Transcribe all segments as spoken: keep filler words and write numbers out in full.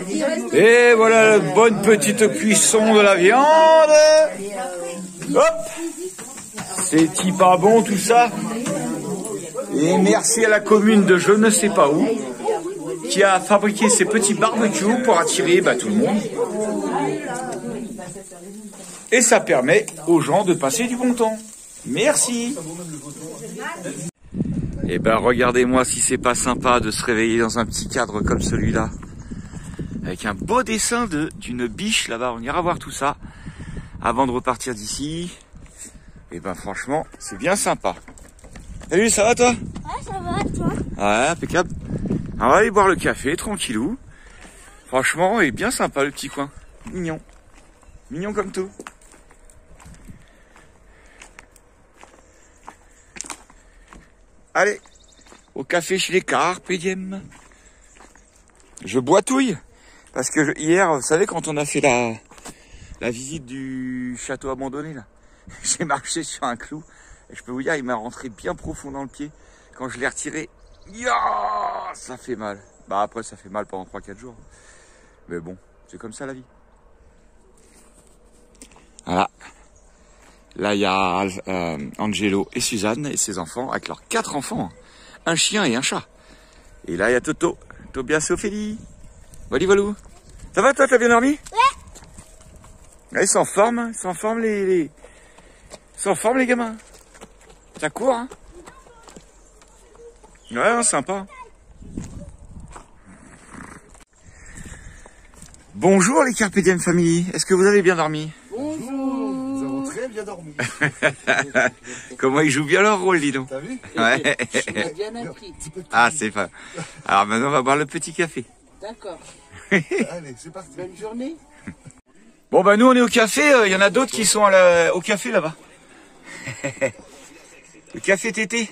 Et voilà la bonne petite cuisson de la viande. Hop, c'est pas bon tout ça. Et merci à la commune de je ne sais pas où qui a fabriqué ces petits barbecues pour attirer bah, tout le monde. Et ça permet aux gens de passer du bon temps. Merci. Et ben regardez-moi si c'est pas sympa de se réveiller dans un petit cadre comme celui-là. Avec un beau dessin de d'une biche là-bas. On ira voir tout ça avant de repartir d'ici. Et ben franchement, c'est bien sympa. Salut, ça va toi? Ouais, ça va, toi? Ouais, impeccable. On va aller boire le café, tranquillou. Franchement, il est bien sympa le petit coin. Mignon. Mignon comme tout. Allez, au café chez les Carpe Diem. Je boitouille. Parce que je, hier, vous savez, quand on a fait la, la visite du château abandonné, là, j'ai marché sur un clou. Et je peux vous dire, il m'a rentré bien profond dans le pied. Quand je l'ai retiré, ya, ça fait mal. Bah après, ça fait mal pendant trois quatre jours. Mais bon, c'est comme ça la vie. Voilà. Là, il y a euh, Angelo et Suzanne et ses enfants, avec leurs quatre enfants. Un chien et un chat. Et là, il y a Toto, Tobias et Ophélie. Voilà, voilà. Ça va, toi, t'as bien dormi? Ouais. Ils sont en forme, ils sont en forme, les... les... Ils sont en forme, les gamins. Ça court, hein? Ouais, sympa. Bonjour, les Carpe Diem Family. Est-ce que vous avez bien dormi? Bonjour. Nous avons très bien dormi. Comment ils jouent bien leur rôle, dis donc. T'as vu? Ouais. Tu bien appris. Ah, c'est pas. Alors maintenant, on va boire le petit café. D'accord. Allez, c'est parti. Bonne journée. Bon, bah nous, on est au café. Il y en a d'autres qui sont à la... au café là-bas. Le café tété.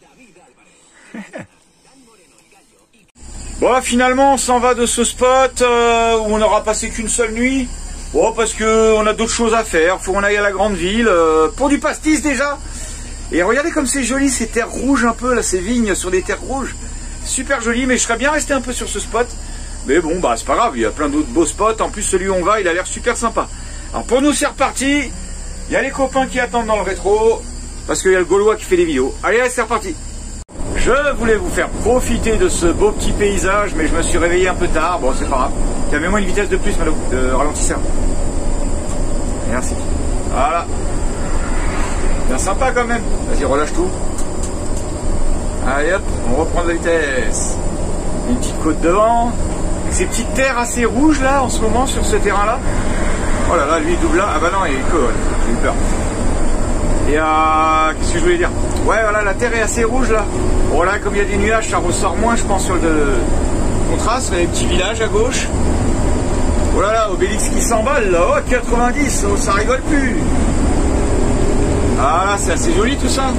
Bon, finalement, on s'en va de ce spot euh, où on n'aura passé qu'une seule nuit. Bon, parce que on a d'autres choses à faire. Faut qu'on aille à la grande ville euh, pour du pastis déjà. Et regardez comme c'est joli, ces terres rouges un peu là, ces vignes sur des terres rouges. Super joli, mais je serais bien resté un peu sur ce spot. Mais bon, bah c'est pas grave, il y a plein d'autres beaux spots. En plus, celui où on va, il a l'air super sympa. Alors pour nous, c'est reparti. Il y a les copains qui attendent dans le rétro. Parce qu'il y a le Gaulois qui fait des vidéos. Allez, allez c'est reparti. Je voulais vous faire profiter de ce beau petit paysage, mais je me suis réveillé un peu tard. Bon, c'est pas grave. Calmez-moi une vitesse de plus, Malo, de ralentisseur. Merci. Voilà. Bien sympa quand même. Vas-y, relâche tout. Allez hop, on reprend de la vitesse. Une petite côte devant. Avec ces petites terres assez rouges là, en ce moment, sur ce terrain-là. Oh là là, lui, il double là. Ah bah non, il est cool. J'ai eu peur. Et euh, qu'est-ce que je voulais dire? Ouais, voilà, la terre est assez rouge là. Bon là, comme il y a des nuages, ça ressort moins, je pense, sur le contraste. Il y a des petits villages à gauche. Oh là là, Obélix qui s'emballe là. Oh, quatre-vingt-dix, oh, ça rigole plus. Ah là, c'est assez joli tout ça.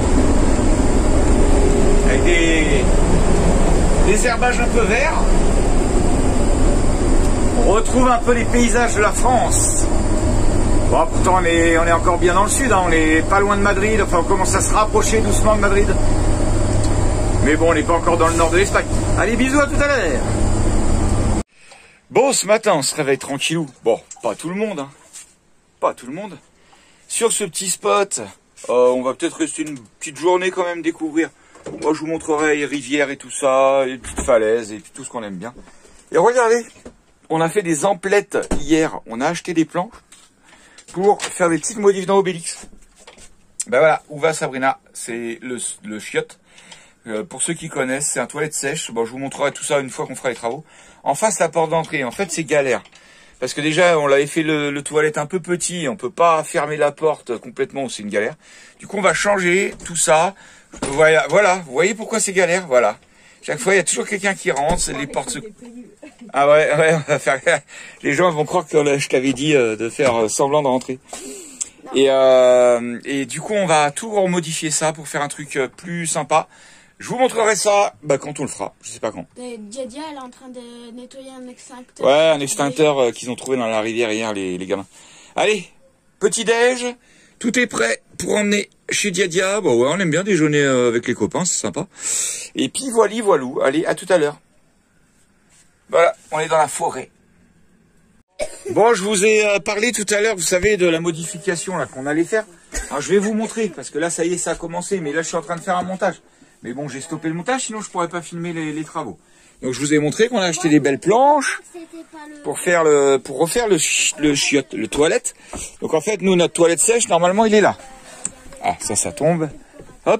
Avec des, des herbages un peu verts. On retrouve un peu les paysages de la France. Bon, pourtant on est, on est encore bien dans le sud, hein. On est pas loin de Madrid, enfin on commence à se rapprocher doucement de Madrid. Mais bon, on n'est pas encore dans le nord de l'Espagne. Allez, bisous, à tout à l'heure. Bon, ce matin, on se réveille tranquillou. Bon, pas tout le monde, hein. Pas tout le monde. Sur ce petit spot, euh, on va peut-être rester une petite journée quand même, découvrir. Moi, je vous montrerai les rivières et tout ça, les petites falaises et puis tout ce qu'on aime bien. Et regardez, on a fait des emplettes hier. On a acheté des planches pour faire des petites modifs dans Obélix. Ben voilà, où va Sabrina? C'est le, le chiotte. Euh, pour ceux qui connaissent, c'est un toilette sèche. Bon, je vous montrerai tout ça une fois qu'on fera les travaux. En face, la porte d'entrée. En fait, c'est galère. Parce que déjà, on l'avait fait le, le toilette un peu petit. On peut pas fermer la porte complètement, c'est une galère. Du coup, on va changer tout ça. Voilà, voilà. Vous voyez pourquoi c'est galère? Voilà. Chaque fois, il y a toujours quelqu'un qui rentre. Les portes se... Ah ouais, ouais, on va faire... Les gens vont croire que je t'avais dit de faire semblant de rentrer. Et, euh, et du coup, on va tout remodifier ça pour faire un truc plus sympa. Je vous montrerai ça bah, quand on le fera. Je sais pas quand. Diadia, elle est en train de nettoyer un extincteur. Ouais, un extincteur euh, qu'ils ont trouvé dans la rivière hier, les, les gamins. Allez, petit déj. Tout est prêt pour emmener chez Diadia. Bon ouais, on aime bien déjeuner euh, avec les copains, c'est sympa. Et puis voilà, voilou. Allez, à tout à l'heure. Voilà, on est dans la forêt. Bon, je vous ai euh, parlé tout à l'heure, vous savez, de la modification là qu'on allait faire. Alors je vais vous montrer, parce que là, ça y est, ça a commencé, mais là, je suis en train de faire un montage. Mais bon, j'ai stoppé le montage, sinon je pourrais pas filmer les, les travaux. Donc je vous ai montré qu'on a acheté des belles planches pour faire le, pour refaire le, le chiotte, le toilette. Donc en fait, nous, notre toilette sèche, normalement, il est là. Ah, ça, ça tombe. Hop.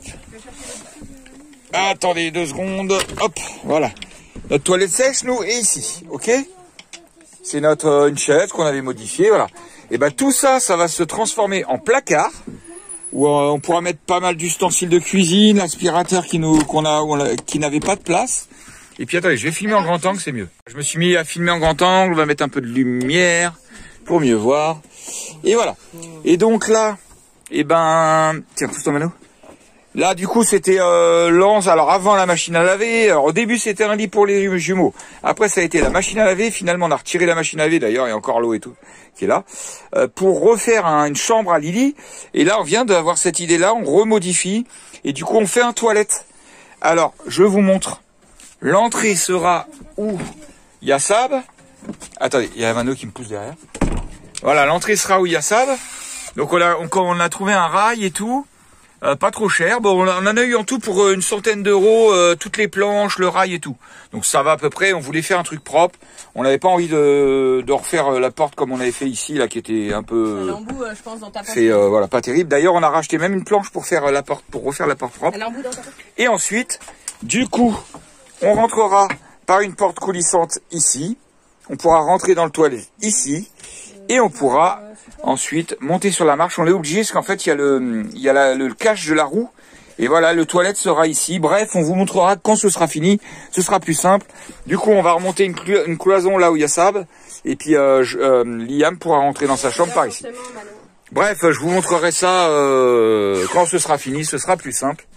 Attendez deux secondes. Hop, voilà. Notre toilette sèche, nous, est ici, ok? C'est notre euh, une chaise qu'on avait modifiée, voilà. Et ben tout ça, ça va se transformer en placard où euh, on pourra mettre pas mal d'ustensiles de cuisine, l'aspirateur qui nous qu'on a, a qui n'avait pas de place. Et puis attendez, je vais filmer en grand angle, c'est mieux. Je me suis mis à filmer en grand angle, on va mettre un peu de lumière pour mieux voir. Et voilà. Et donc là, et ben tiens, pousse ton mano. Là, du coup, c'était euh, l'anse. Alors, avant la machine à laver, alors, au début, c'était un lit pour les jumeaux. Après, ça a été la machine à laver. Finalement, on a retiré la machine à laver. D'ailleurs, il y a encore l'eau et tout qui est là. Euh, pour refaire un, une chambre à Lily. Et là, on vient d'avoir cette idée-là. On remodifie. Et du coup, on fait un toilette. Alors, je vous montre. L'entrée sera où il y a Sab. Attendez, il y a Mano qui me pousse derrière. Voilà, l'entrée sera où il y a Sab. Donc, on a, on, on a trouvé un rail et tout. Euh, pas trop cher. Bon, on en a eu en tout pour euh, une centaine d'euros, euh, toutes les planches, le rail et tout. Donc ça va à peu près. On voulait faire un truc propre. On n'avait pas envie de, de refaire la porte comme on avait fait ici, là, qui était un peu. L'embout, euh, je pense, dans ta porte. C'est euh, voilà, pas terrible. D'ailleurs, on a racheté même une planche pour faire la porte, pour refaire la porte propre. L'embout dans ta porte. Et ensuite, du coup, on rentrera par une porte coulissante ici. On pourra rentrer dans le toilette ici, et on pourra ensuite monter sur la marche. On est obligé parce qu'en fait il y a le il y a la, le cache de la roue et voilà, le toilette sera ici. Bref, on vous montrera quand ce sera fini, ce sera plus simple. Du coup, on va remonter une, clo une cloison là où il y a Sab et puis euh, je, euh, Liam pourra rentrer dans sa chambre par ici. Bref, je vous montrerai ça euh, quand ce sera fini, ce sera plus simple.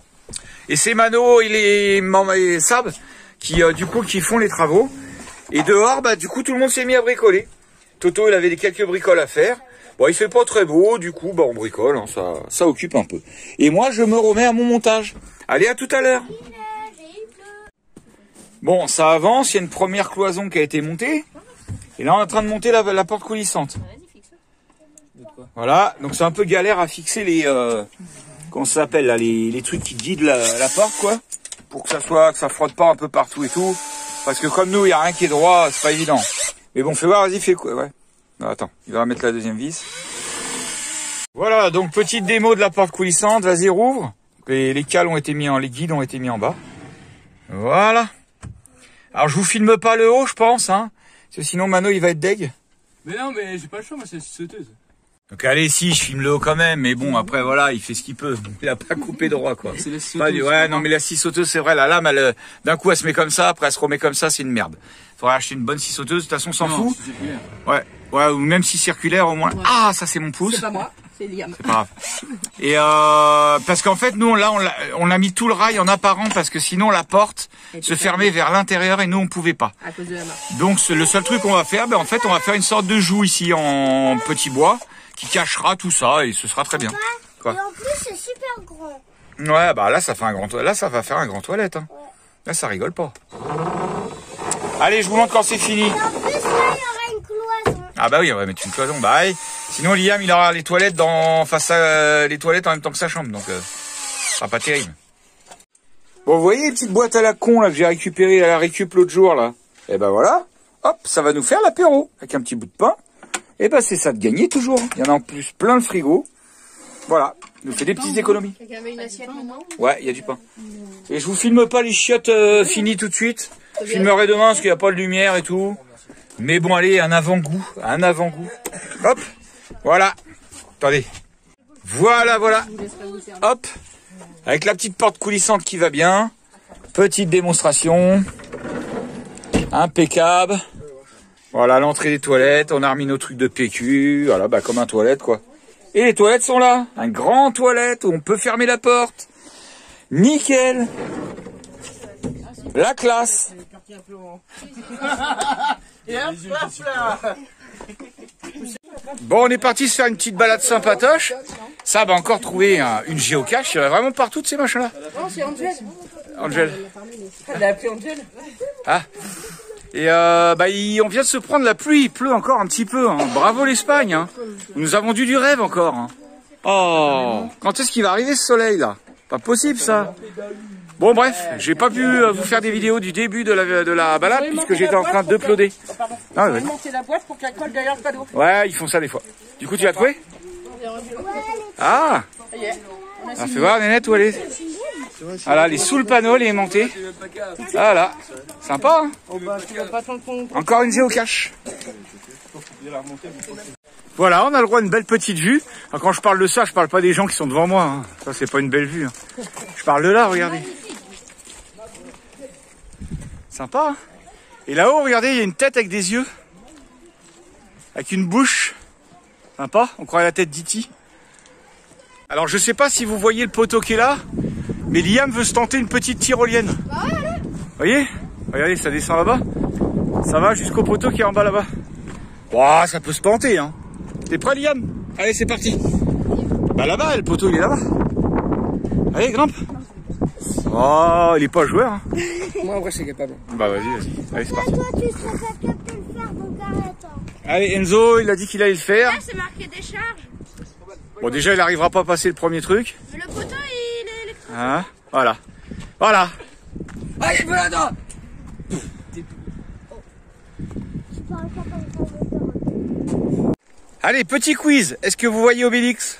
Et c'est Mano et les Maman et Sab qui euh, du coup qui font les travaux. Et dehors, bah du coup tout le monde s'est mis à bricoler. Toto, il avait des quelques bricoles à faire. Bon, il fait pas très beau, du coup, bah, on bricole, hein, ça, ça occupe un peu. Et moi, je me remets à mon montage. Allez, à tout à l'heure. Bon, ça avance, il y a une première cloison qui a été montée. Et là, on est en train de monter la, la porte coulissante. Voilà, donc c'est un peu galère à fixer les... Euh, comment ça s'appelle, là, les, les trucs qui guident la, la porte, quoi. Pour que ça soit, que ça frotte pas un peu partout et tout. Parce que comme nous, il n'y a rien qui est droit, c'est pas évident. Mais bon, fais voir, vas-y, fais quoi, ouais. Non, attends, il va mettre la deuxième vis. Voilà, donc petite démo de la porte coulissante, vas-y, rouvre. Les, les cales ont été mis en, les guides ont été mis en bas. Voilà. Alors, je vous filme pas le haut, je pense, hein. Parce que sinon, Mano, il va être deg. Mais non, mais j'ai pas le choix, moi, c'est la sauteuse. Donc, allez, si, je filme le haut quand même. Mais bon, après, voilà, il fait ce qu'il peut. Il a pas coupé droit, quoi. C'est la scie Pas du, ouais, non, mais la scie sauteuse, c'est vrai, la lame, elle, d'un coup, elle se met comme ça, après, elle se remet comme ça, c'est une merde. Faudrait acheter une bonne scie sauteuse, de toute façon, on s'en fout. Ouais, ouais, ou même si circulaire, au moins. Ouais. Ah, ça, c'est mon pouce. C'est pas moi, c'est Liam. C'est pas grave. Et euh, parce qu'en fait, nous, là, on a, on a mis tout le rail en apparent, parce que sinon, la porte se fermait vers l'intérieur et nous, on pouvait pas. À cause de la marche. Donc, le seul truc qu'on va faire, ben, en fait, on va faire une sorte de joue ici en petit bois, qui cachera tout ça et ce sera très bien. Quoi. Et en plus, c'est super grand. Ouais, bah là, ça fait un grand toilette. Là, ça va faire un grand toilette. Hein. Ouais. Là, ça rigole pas. Allez, je vous montre quand c'est fini. Et en plus, là, il y aura une cloison. Ah bah oui, on va mettre une cloison. Bah oui. Sinon, Liam, il aura les toilettes dans face à euh, les toilettes en même temps que sa chambre, donc euh, ce sera pas terrible. Bon, vous voyez les petites boîtes à la con là que j'ai récupérées à la récup l'autre jour là. Et ben voilà. Hop, ça va nous faire l'apéro avec un petit bout de pain. Et ben c'est ça de gagner toujours. Il y en a en plus plein le frigo. Voilà, nous fait des petites économies. Quelqu'un veut une assiette maintenant ? Ouais, il y a du pain. Et je vous filme pas les chiottes euh, finies tout de suite. Je filmerai demain parce qu'il n'y a pas de lumière et tout. Mais bon, allez, un avant-goût, un avant-goût. Hop, voilà. Attendez. Voilà, voilà. Hop. Avec la petite porte coulissante qui va bien. Petite démonstration. Impeccable. Voilà, l'entrée des toilettes. On a remis nos trucs de P Q. Voilà, bah comme un toilette, quoi. Et les toilettes sont là. Un grand toilette où on peut fermer la porte. Nickel. La classe. Bon, on est parti se faire une petite balade sympatoche. Ça va encore trouver un, une géocache. Il y en a vraiment partout de ces machins-là. Non, c'est Angel. Angel. Elle l'a appelé Angel. Ah. Et euh, bah, il, on vient de se prendre la pluie, il pleut encore un petit peu. Hein. Bravo l'Espagne. Hein. Nous nous avons vendu du rêve encore. Hein. Oh, quand est-ce qu'il va arriver ce soleil là? Pas possible ça. Bon bref, j'ai pas pu euh, vous faire des vidéos du début de la, de la balade puisque j'étais en train d'uploader. Ah, ouais. Monter la boîte pour qu'elle colle derrière le panneau. Ouais, ils font ça des fois. Du coup, tu l'as trouvé? Ah, ah, fais voir, Nénette, où elle est? Voilà, elle est sous le panneau, elle est aimantée. Voilà, sympa, hein? Encore une géocache. Voilà, on a le droit à une belle petite vue. Alors, quand je parle de ça, je parle pas des gens qui sont devant moi. Hein. Ça, c'est pas une belle vue. Hein. Je parle de là, regardez. Sympa. Hein. Et là-haut, regardez, il y a une tête avec des yeux. Avec une bouche. Sympa, on croirait la tête d'E T. Alors, je sais pas si vous voyez le poteau qui est là, mais Liam veut se tenter une petite tyrolienne. Vous voyez? Regardez, ça descend là-bas. Ça va jusqu'au poteau qui est en bas là-bas. Wow, ça peut se tenter, hein. T'es prêt, Liam? Allez, c'est parti. Bah là-bas, le poteau, il est là-bas. Allez, grimpe. Oh, il est pas joueur, hein. Moi, en vrai, c'est capable. Bah vas-y, vas-y. Allez, c'est parti. Toi, tu serais pas capable de le faire, donc arrête. Allez, Enzo, il a dit qu'il allait le faire. Là, c'est marqué décharge. Bon, déjà, il arrivera pas à passer le premier truc. Mais le poteau, il est électrique. Hein, voilà. Voilà. Allez, voilà. Tu parles pas comme ça. Allez, petit quiz. Est-ce que vous voyez Obélix?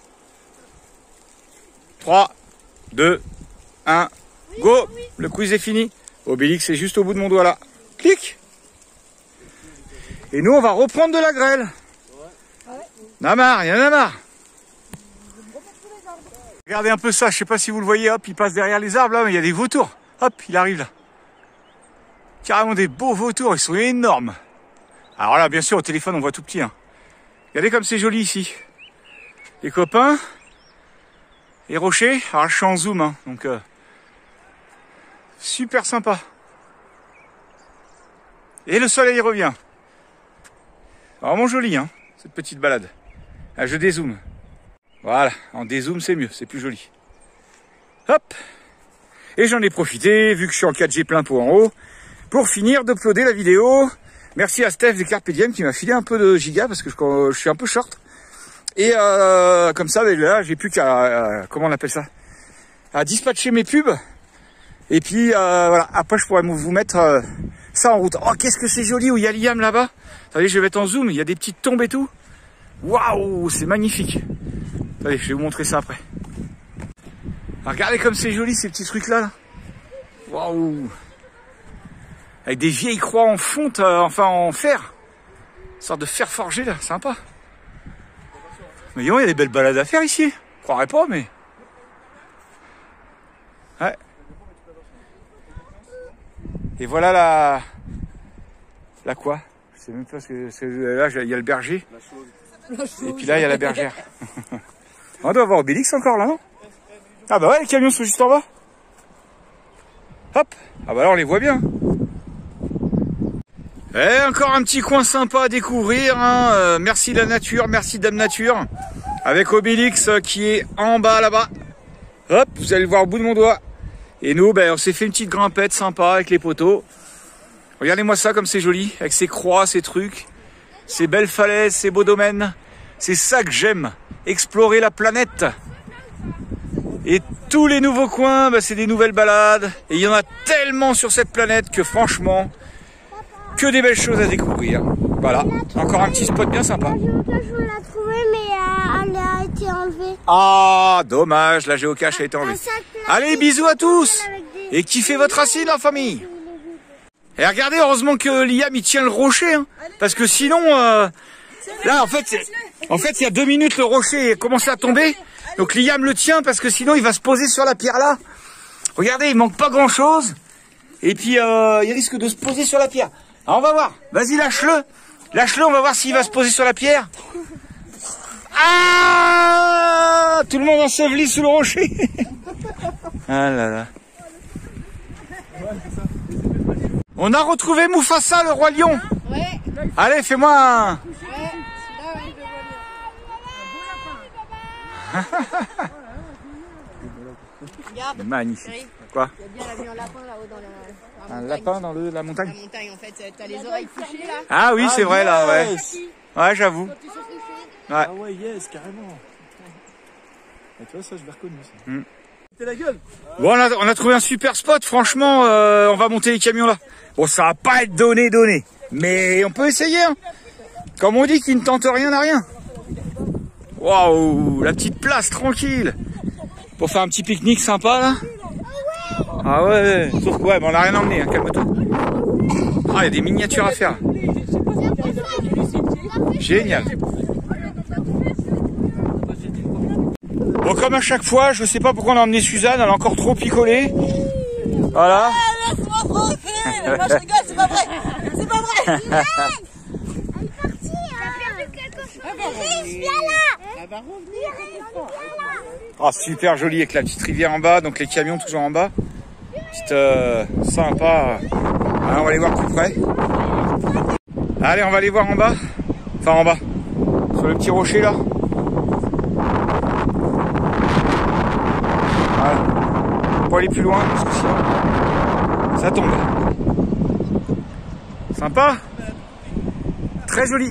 trois, deux, un, go. Le quiz est fini. Obélix est juste au bout de mon doigt là. Clic. Et nous, on va reprendre de la grêle. Y'en a marre, y'en a marre. Regardez un peu ça, je sais pas si vous le voyez, hop, il passe derrière les arbres là, mais il y a des vautours. Hop, il arrive là. Carrément des beaux vautours, ils sont énormes. Alors là, bien sûr, au téléphone, on voit tout petit. Hein. Regardez comme c'est joli ici. Les copains. Les rochers. Alors je suis en zoom, hein, donc euh, super sympa. Et le soleil revient. Vraiment joli, hein, cette petite balade. Ah, je dézoome. Voilà, en dézoom c'est mieux, c'est plus joli. Hop. Et j'en ai profité, vu que je suis en quatre G plein pot en haut, pour finir d'uploader la vidéo. Merci à Steph des Carpe Diem qui m'a filé un peu de giga parce que je, je suis un peu short. Et euh, comme ça, là, j'ai plus qu'à, euh, comment on appelle ça, à dispatcher mes pubs. Et puis, euh, voilà, après je pourrais vous mettre euh, ça en route. Oh, qu'est-ce que c'est joli où il y a Liam là-bas. Attendez, je vais mettre en zoom, il y a des petites tombes et tout. Waouh, c'est magnifique. Allez, je vais vous montrer ça après. Alors, regardez comme c'est joli ces petits trucs là. là. Waouh. Avec des vieilles croix en fonte, euh, enfin en fer. Une sorte de fer forgé là, sympa. Mais il y a des belles balades à faire ici. Je croirais pas, mais... Ouais. Et voilà la... La quoi? Je sais même pas ce que c'est. Là, il y a le berger. Et puis là, il y a la bergère. On doit avoir Obélix encore là, non? Ah bah ouais, les camions sont juste en bas. Hop. Ah bah là, on les voit bien. Et encore un petit coin sympa à découvrir. Hein. Euh, merci la nature, merci Dame Nature. Avec Obélix euh, qui est en bas là-bas. Hop, vous allez le voir au bout de mon doigt. Et nous, ben, on s'est fait une petite grimpette sympa avec les poteaux. Regardez-moi ça comme c'est joli. Avec ces croix, ces trucs. Ces belles falaises, ces beaux domaines. C'est ça que j'aime. Explorer la planète. Et tous les nouveaux coins, ben, c'est des nouvelles balades. Et il y en a tellement sur cette planète que franchement... Que des belles choses à découvrir. Voilà, encore un petit spot bien sympa. La géocache, on l'a trouvée, mais euh, elle a été enlevée. Ah, dommage, la géocache a été enlevée. Allez, bisous à tous. Et kiffez votre racine en famille. Et regardez, heureusement que Liam il tient le rocher. Hein, parce que sinon, euh, là en fait, en fait, il y a deux minutes, le rocher a commencé à tomber. Donc Liam le tient parce que sinon il va se poser sur la pierre là. Regardez, il manque pas grand chose. Et puis, euh, il risque de se poser sur la pierre. Alors on va voir, vas-y lâche-le, lâche-le, on va voir s'il va se poser sur la pierre. Ah, tout le monde enseveli sous le rocher. Ah là là. On a retrouvé Mufasa, le roi lion. Allez, fais-moi un... Magnifique. Quoi? Il y a bien l'avion lapin là-haut dans la, la Un montagne. lapin dans le, la montagne? La montagne en fait, t'as les oreilles couchées là. Ah oui, c'est vrai là, ouais. yes. Ouais, j'avoue. Tu sais ce que c'est? Ouais. Ah ouais, yes, carrément. Et tu vois, ça, je l'ai reconnu. Ça. Mm. T'es la gueule. Bon, on a, on a trouvé un super spot, franchement, euh, on va monter les camions là. Bon, ça va pas être donné, donné. Mais on peut essayer, hein. Comme on dit, qui ne tente rien n'a rien. Waouh, la petite place tranquille. Pour faire un petit pique-nique sympa là. Ah ouais, sauf que ouais, mais on n'a rien emmené, hein, calme-toi. Ah, il y a des miniatures à faire. Génial. Bon, comme à chaque fois, je sais pas pourquoi on a emmené Suzanne, elle a encore trop picolé. Voilà. Laisse-moi tranquille. Moi je rigole, c'est pas vrai. C'est pas vrai. Ah, super joli avec la petite rivière en bas, donc les camions toujours en bas. Petite euh, sympa. Alors, on va aller voir plus près. Allez, on va aller voir en bas. Enfin en bas. Sur le petit rocher là. Voilà. Pour aller plus loin, parce que sinon ça tombe. Sympa. Très joli.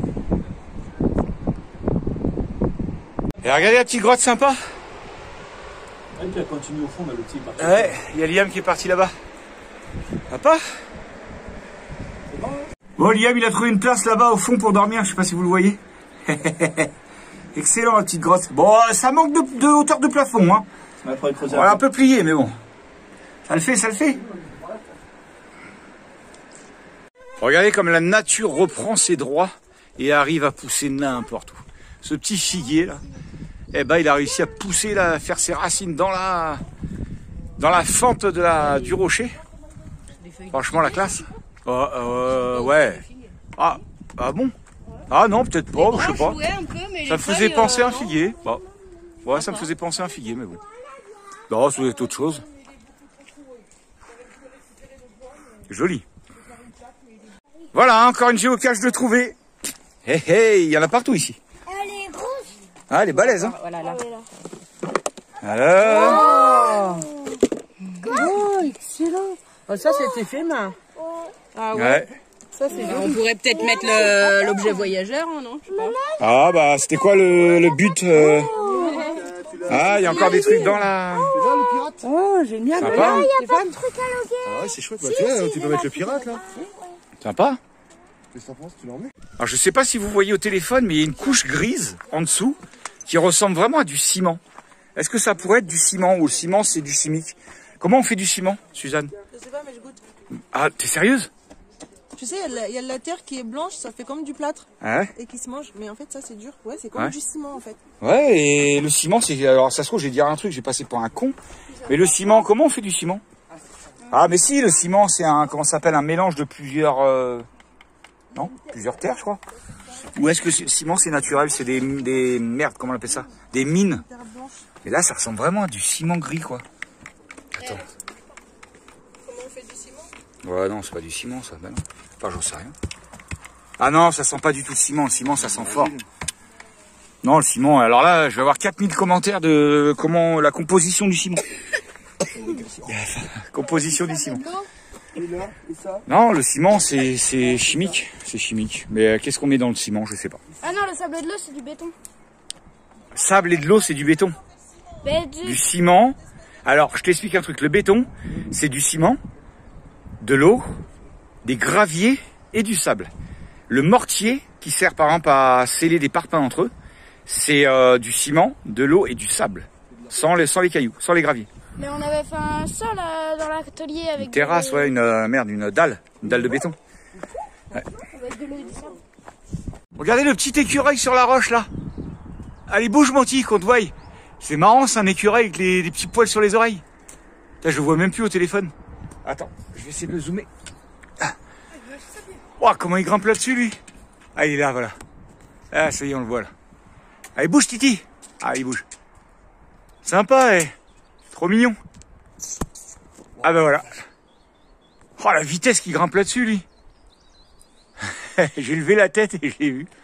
Et regardez la petite grotte sympa. Et puis elle continue au fond, là, le petit parti. Ouais, il y a Liam qui est parti là-bas. Papa? Bon, Liam, il a trouvé une place là-bas au fond pour dormir, je sais pas si vous le voyez. Excellent la petite grotte. Bon, ça manque de, de hauteur de plafond, hein. Ouais, faudrait creuser On un l'a un peu. peu plié, mais bon. Ça le fait, ça le fait. Regardez comme la nature reprend ses droits et arrive à pousser n'importe où. Ce petit figuier là, eh ben il a réussi à pousser, là, à faire ses racines dans la, dans la fente de la, du rocher. Franchement la classe. Oh, euh, ouais. Ah, ah bon? Ah non, peut-être pas, je sais pas. Ça me faisait penser à un figuier. Bah, ouais, ça me faisait penser à un figuier, mais bon. Non, ça doit être autre chose. Joli. Voilà, encore une géocache de trouver. Hé hé, il y en a partout ici. Elle est grosse. Ah, elle est balèze, hein. Voilà là. Alors. Oh, excellent. Oh, ça c'était fait main. Ah ouais. Ouais. Ça c'est On pourrait peut-être mettre le- l'objet voyageur, hein, non? Je sais pas. Ah, bah, c'était quoi le, le but euh... Ah, il y a encore des trucs dans la... Oh, génial. Sympa. Regarde, Il y a pas Stéphane. de truc à loguer. Ah ouais, c'est chouette. Bah, tu vois, tu peux mettre le pirate, là. Sympa. Qu'est-ce que t'en penses? Tu l'en mets? Alors, je sais pas si vous voyez au téléphone, mais il y a une couche grise en dessous qui ressemble vraiment à du ciment. Est-ce que ça pourrait être du ciment ou le ciment, c'est du chimique? Comment on fait du ciment, Suzanne? Je sais pas, mais je goûte. Ah, t'es sérieuse? Tu sais, il y a la- il y, a de la terre qui est blanche, ça fait comme du plâtre Ah ouais. et qui se mange. Mais en fait, ça c'est dur. Ouais, c'est comme Ouais. du ciment en fait. Ouais, et le ciment, c'est... Alors, ça se trouve, je vais dire un truc, j'ai passé pour un con. Mais le ciment, comment on fait du ciment? Ah, mais si, le ciment, c'est un... Comment ça s'appelle? Un mélange de plusieurs... euh, Non? Plusieurs terres, je crois. Ou est-ce que le ciment, c'est naturel? C'est des, des... Merde, comment on appelle ça? Des mines. Terre blanche. Et là, ça ressemble vraiment à du ciment gris, quoi. Attends. Comment on fait du ciment? Ouais, non, c'est pas du ciment, ça. Ben non. Enfin, j'en sais rien. Ah non, ça sent pas du tout le ciment. Le ciment, ça sent fort. Non, le ciment, alors là, je vais avoir quatre mille commentaires de comment la composition du ciment. Composition du ciment. Et là, et ça? Non, le ciment, c'est c'est chimique. C'est chimique. Mais euh, qu'est-ce qu'on met dans le ciment? Je sais pas. Ah non, le sable de l'eau, c'est du béton. Sable et de l'eau, c'est du béton. Mais du... Du ciment. Alors, je t'explique un truc. Le béton, c'est du ciment, de l'eau, des graviers et du sable. Le mortier, qui sert par exemple à sceller des parpaings entre eux, c'est euh, du ciment, de l'eau et du sable. Sans les, sans les cailloux, sans les graviers. Mais on avait fait un sol euh, dans l'atelier avec... Une terrasse, des... ouais, une euh, merde, une dalle. Une dalle de béton. Ouais. Avec de l'eau et du sable. Regardez le petit écureuil sur la roche là. Allez, bouge mon petit, qu'on te voie. C'est marrant, c'est un écureuil avec les, les petits poils sur les oreilles. Putain, je le vois même plus au téléphone. Attends, je vais essayer de le zoomer. Ah. Oh, comment il grimpe là-dessus, lui. Ah, il est là, voilà. Ah, ça y est, on le voit là. Allez, bouge, Titi. Ah, il bouge. Sympa, eh. Trop mignon. Ah, ben voilà. Oh, la vitesse qu'il grimpe là-dessus, lui. J'ai levé la tête et je l'ai vu.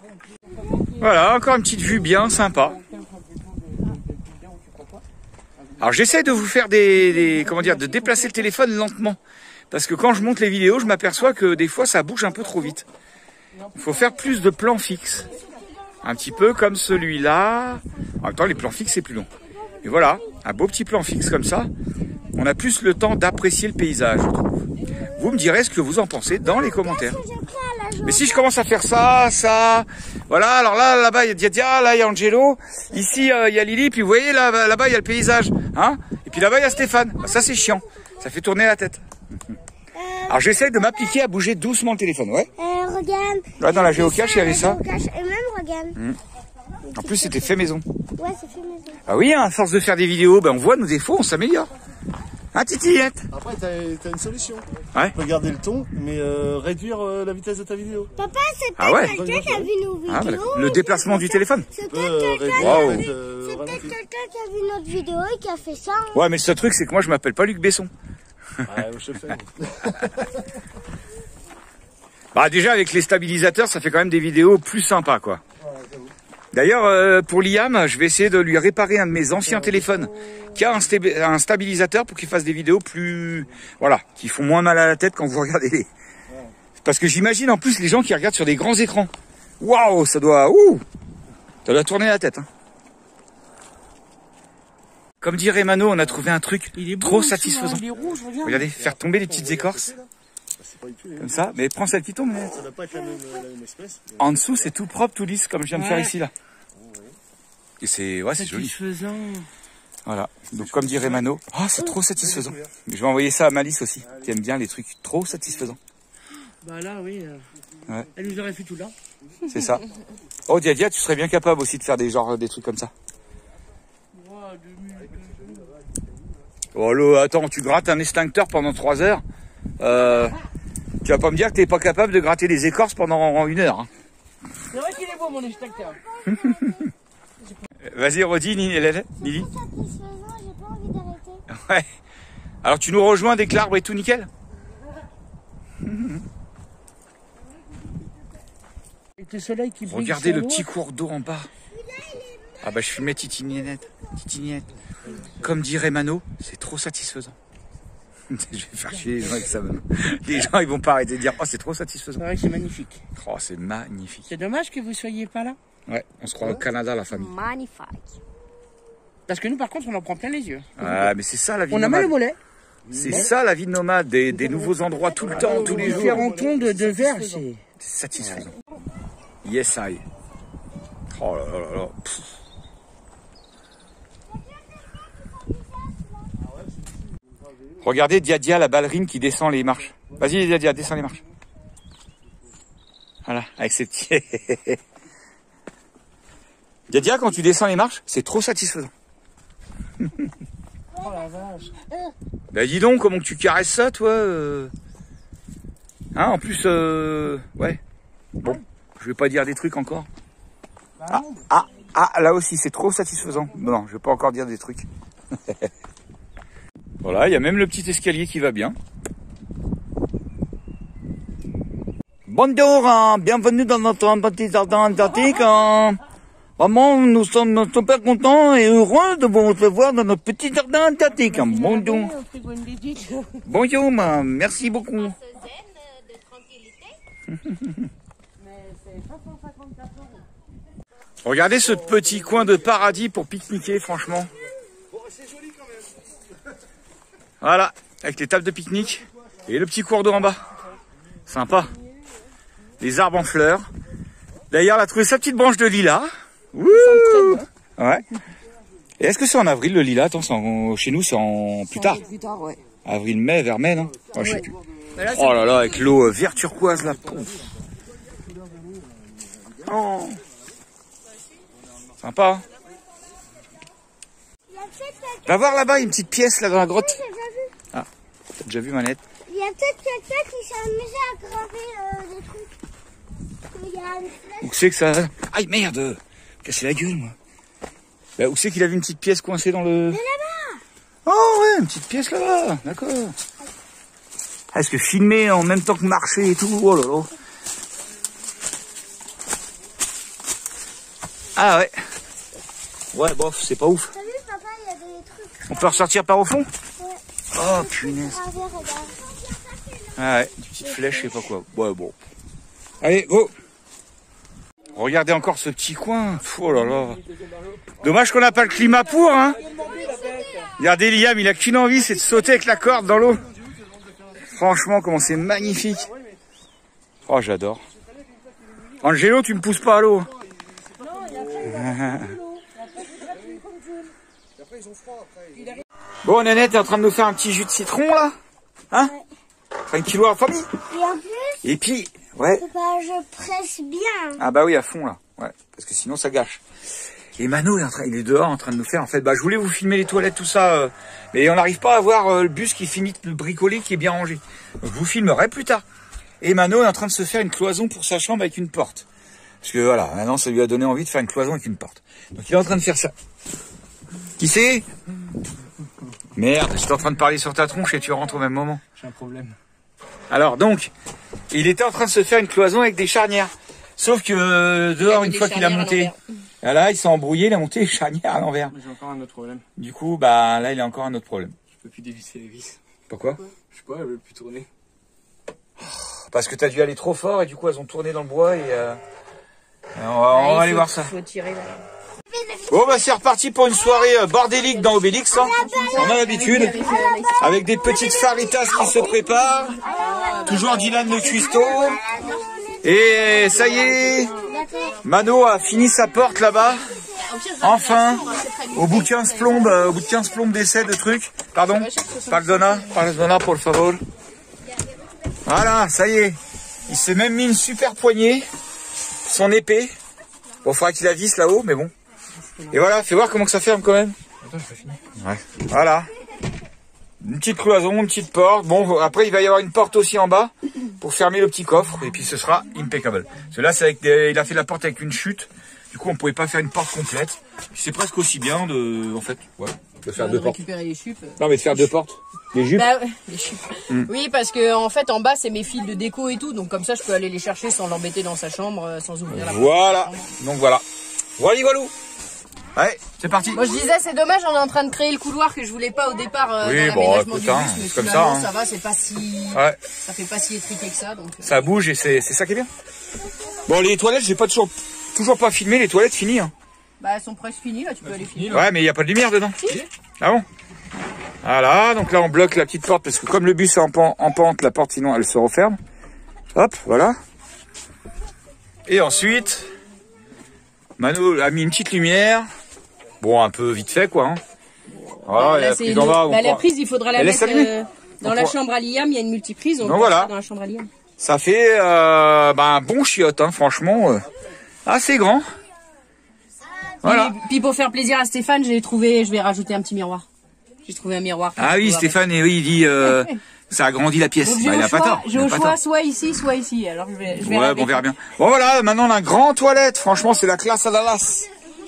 Voilà, encore une petite vue bien sympa. Alors j'essaie de vous faire des, des... Comment dire, de déplacer le téléphone lentement. Parce que quand je monte les vidéos, je m'aperçois que des fois ça bouge un peu trop vite. Il faut faire plus de plans fixes. Un petit peu comme celui-là. En même temps, les plans fixes, c'est plus long. Et voilà, un beau petit plan fixe comme ça. On a plus le temps d'apprécier le paysage, je trouve. Vous me direz ce que vous en pensez dans les commentaires. Mais si je commence à faire ça, ça... Voilà, alors là, là-bas, il y a Diadia, là, il y a Angelo. Ici, euh, il y a Lily. Puis vous voyez, là, là-bas, il y a le paysage. Hein, et puis là-bas, il y a Stéphane. Ça, c'est chiant. Ça fait tourner la tête. Alors j'essaie de m'appliquer à bouger doucement le téléphone, ouais. Euh, regarde. Là dans la géocache, il y avait ça. Et même regarde. Mmh. En plus c'était fait maison. Ouais, c'est fait maison. Ah oui, hein, à force de faire des vidéos, ben on voit nos défauts, on s'améliore. Hein, Titillette? Après, t'as as une solution. Ouais. Tu peux garder le ton, mais euh, réduire euh, la vitesse de ta vidéo. Papa, c'est Ah ouais. peut-être quelqu'un qui a vu nos vidéos. Ah, bah, le déplacement du téléphone. C'est Tu peux peut-être euh, quelqu'un réduire, Wow. peut-être, euh, c'est peut-être ralentir. quelqu'un qui a vu notre vidéo et qui a fait ça. Ouais, mais le seul truc, c'est que moi je m'appelle pas Luc Besson. Ouais, je fais. Bah déjà avec les stabilisateurs, ça fait quand même des vidéos plus sympas, quoi. D'ailleurs, euh, pour Liam, je vais essayer de lui réparer un de mes anciens téléphones qui a un, stab- un stabilisateur pour qu'il fasse des vidéos plus... Voilà, qui font moins mal à la tête quand vous regardez les... Parce que j'imagine en plus les gens qui regardent sur des grands écrans. Waouh, ça doit... Ouh, ça doit tourner la tête. Hein. Comme dirait Mano, on a trouvé un truc Il est beau, trop aussi, satisfaisant. hein, il est rouge, regarde. Regardez, faire tomber les petites écorces, Pas du tout, les- comme ça. Mais prends celle qui tombe. mais- Ça doit pas être la même, la même espèce. mais- En dessous, c'est tout propre, tout lisse, comme je viens de Ouais. faire ici, là. Et c'est... Ouais, c'est joli. Satisfaisant. Voilà. Donc, comme dirait Mano, ah, c'est trop satisfaisant. Je vais envoyer ça à Malice aussi, qui aime bien les trucs trop satisfaisants. Bah là, oui. euh, Ouais. Elle nous aurait fait tout là. C'est ça. Oh, Diadia, tu serais bien capable aussi de faire des genres, des trucs comme ça. Ouah, deux minutes. Oh là, attends, tu grattes un extincteur pendant trois heures. Euh, tu vas pas me dire que t'es pas capable de gratter les écorces pendant une heure. Hein. C'est vrai qu'il est beau, mon extincteur. Vas-y, redis, Lily. Lily. C'est satisfaisant, j'ai pas envie d'arrêter. Ouais. Alors, tu nous rejoins dès que l'arbre est tout nickel? Avec le soleil qui brille. Regardez sur le l'eau. petit cours d'eau en bas. Ah bah, je filmais Titiniette. Titiniette. Comme dirait Mano, c'est trop satisfaisant. Je vais faire chier les gens avec ça maintenant. Les gens, ils vont pas arrêter de dire, oh, c'est trop satisfaisant. C'est vrai que c'est magnifique. Oh, c'est magnifique. C'est dommage que vous soyez pas là. Ouais, on se croit au Canada, la famille. Magnifique. Parce que nous, par contre, on en prend plein les yeux. Ah, mais c'est ça la vie On a mal nomade. au mollet. C'est ça la vie de nomade, des, des nouveaux endroits tout le temps, tous les jours. Différents tons de, de verre, c'est... C'est satisfaisant. Yes, I. Oh là là là là. Pff. Regardez Diadia, la ballerine qui descend les marches. Vas-y Diadia, descends les marches. Voilà, avec ses petits... Diadia, quand tu descends les marches, c'est trop satisfaisant. Oh la vache. Bah dis donc, comment que tu caresses ça, toi euh... Hein, en plus, euh... ouais. Bon, je vais pas dire des trucs encore. Ah, ah, ah, là aussi, c'est trop satisfaisant. Non, je vais pas encore dire des trucs. Voilà, il y a même le petit escalier qui va bien. Bonjour, hein, bienvenue dans notre petit jardin antarctique. Hein. Vraiment, nous sommes super contents et heureux de vous recevoir dans notre petit jardin antarctique. Hein. Bonjour. Bonjour, ma, merci beaucoup. Regardez ce petit coin de paradis pour pique-niquer, franchement. Voilà, avec les tables de pique-nique et le petit cours d'eau en bas. Sympa. Les arbres en fleurs. D'ailleurs, elle a trouvé sa petite branche de lilas. Wouh! Ouais. Et est-ce que c'est en avril le lilas? Attends, c'est en- chez nous c'est en plus tard. Plus tard, ouais. Avril, mai, vers mai, non? Oh, je sais plus. Mais là, Oh là là, avec l'eau euh, vert turquoise là. Pouf. Oh. Sympa. Hein. Il y a peut-être quelqu'un, Va voir là-bas, une petite pièce là dans la grotte. j'ai déjà vu. Ah, t'as déjà vu Manette? Il y a peut-être quelqu'un qui s'est amusé à graver euh, des trucs. Il y a une flèche. Où c'est que ça... Aïe merde, cassé la gueule moi. Bah, où c'est qu'il avait une petite pièce coincée dans le... Mais là-bas. Oh ouais, une petite pièce là-bas, d'accord. Ah, est-ce que filmer en même temps que marcher et tout, oh là là. Ah ouais. Ouais, bof, c'est pas ouf. T'as vu, papa, il y a des trucs. On peut ressortir par au fond? Ouais. Oh punaise. Ah, regarde, regarde. Ah ouais, une petite flèche, je sais pas quoi. Ouais, bon. Allez, go. Regardez encore ce petit coin. Oh là là. Dommage qu'on n'a pas le climat pour, hein. Regardez Liam, il a qu'une envie, c'est de sauter avec la corde dans l'eau. Franchement, comment c'est magnifique. Oh, j'adore. Angelo, tu me pousses pas à l'eau. Bon, Nanette est en train de nous faire un petit jus de citron, là. Hein? Tranquillou en famille. Et en plus, Et puis, ouais. bah, je presse bien. Ah bah oui, à fond, là. Ouais, parce que sinon, ça gâche. Et Mano est en train, il est dehors en train de nous faire, en fait, bah, je voulais vous filmer les toilettes, tout ça, euh, mais on n'arrive pas à voir euh, le bus qui finit de bricoler, qui est bien rangé. Donc, je vous filmerai plus tard. Et Mano est en train de se faire une cloison pour sa chambre avec une porte. Parce que voilà, maintenant, ça lui a donné envie de faire une cloison avec une porte. Donc, il est en train de faire ça. Qui c'est? Merde, j'étais en train de parler sur ta tronche et tu rentres au même moment. J'ai un problème. Alors, donc, il était en train de se faire une cloison avec des charnières. Sauf que euh, dehors, une fois qu'il a monté, là, il s'est embrouillé, il a monté les charnières à l'envers. J'ai encore un autre problème. Du coup, bah là, il a encore un autre problème. Je peux plus dévisser les vis. Pourquoi? Je sais pas, elles veulent plus tourner. Parce que t'as dû aller trop fort et du coup, elles ont tourné dans le bois et... Euh... Alors, on va, on va aller voir ça. Faut tirer, là. Bon, bah c'est reparti pour une soirée euh, bordélique dans Obélix. Hein. On a l'habitude. Avec des petites faritas qui se préparent. Toujours Dylan le cuistot. Et ça y est, Mano a fini sa porte là-bas. Enfin, au bout de quinze plombes, euh, au bout de quinze plombes d'essai de trucs. Pardon, pardonna, pardonna pour le favor. Voilà, ça y est. Il s'est même mis une super poignée. Son épée. Bon, faudra qu'il la visse là-haut, mais bon. Et voilà, fais voir comment que ça ferme quand même. Attends, je fini. Ouais. Voilà. Une petite cloison, une petite porte. Bon, après, il va y avoir une porte aussi en bas pour fermer le petit coffre. Et puis, ce sera impeccable. Parce que là, c'est avec des... il a fait la porte avec une chute. Du coup, on pouvait pas faire une porte complète. C'est presque aussi bien de, en fait, ouais, de faire De deux portes. récupérer les chupes. Non, mais de faire deux portes. Les jupes. Bah, ouais, les chupes. Mm. Oui, parce que en fait, en bas, c'est mes fils de déco et tout. Donc, comme ça, je peux aller les chercher sans l'embêter dans sa chambre, euh, sans ouvrir la porte. Voilà. Donc voilà. Voilà, voilà. Ouais, c'est parti. Moi, je disais, c'est dommage, on est en train de créer le couloir que je voulais pas au départ euh, Oui, dans bon, l'aménagement écoute, du hein, bus, mais c'est comme finalement, ça, hein. ça va, c'est pas si, Ouais. ça fait pas si étriqué que ça. Donc, euh, Ça bouge et c'est c'est ça qui est bien. Bon, les toilettes, j'ai pas toujours, toujours pas filmé les toilettes finies. Hein. bah, elles sont presque finies, là, tu peux aller finir. Ouais, mais il n'y a pas de lumière dedans. Ah bon? Voilà, donc là on bloque la petite porte parce que comme le bus est en, pan, en pente, la porte sinon elle se referme. Hop, voilà. Et ensuite, Mano a mis une petite lumière. Bon, un peu vite fait quoi. Hein. Voilà, Bah, et là, la c'est prise une- en bas. on bah, la prend- prise, il faudra la Elle laisse mettre s'allumer. euh, dans On la prend- chambre à Liam, il y a une multiprise, on Donc peut voilà. la mettre dans la chambre à Liam. Ça fait euh, bah, un bon chiotte, hein, franchement. Euh, assez grand. Voilà. Puis, puis pour faire plaisir à Stéphane, j'ai trouvé, je vais rajouter un petit miroir. J'ai trouvé un miroir. Ah oui, Stéphane, et oui, il dit euh, ça agrandit la pièce. Donc j'ai Bah, il au a pas choix, tort. j'ai il a au pas choix tort. soit ici, soit ici. Alors je vais, je vais Ouais, rêver. bon, on verra bien. Bon voilà, maintenant on a un grand toilette. Franchement, c'est la classe à Dallas.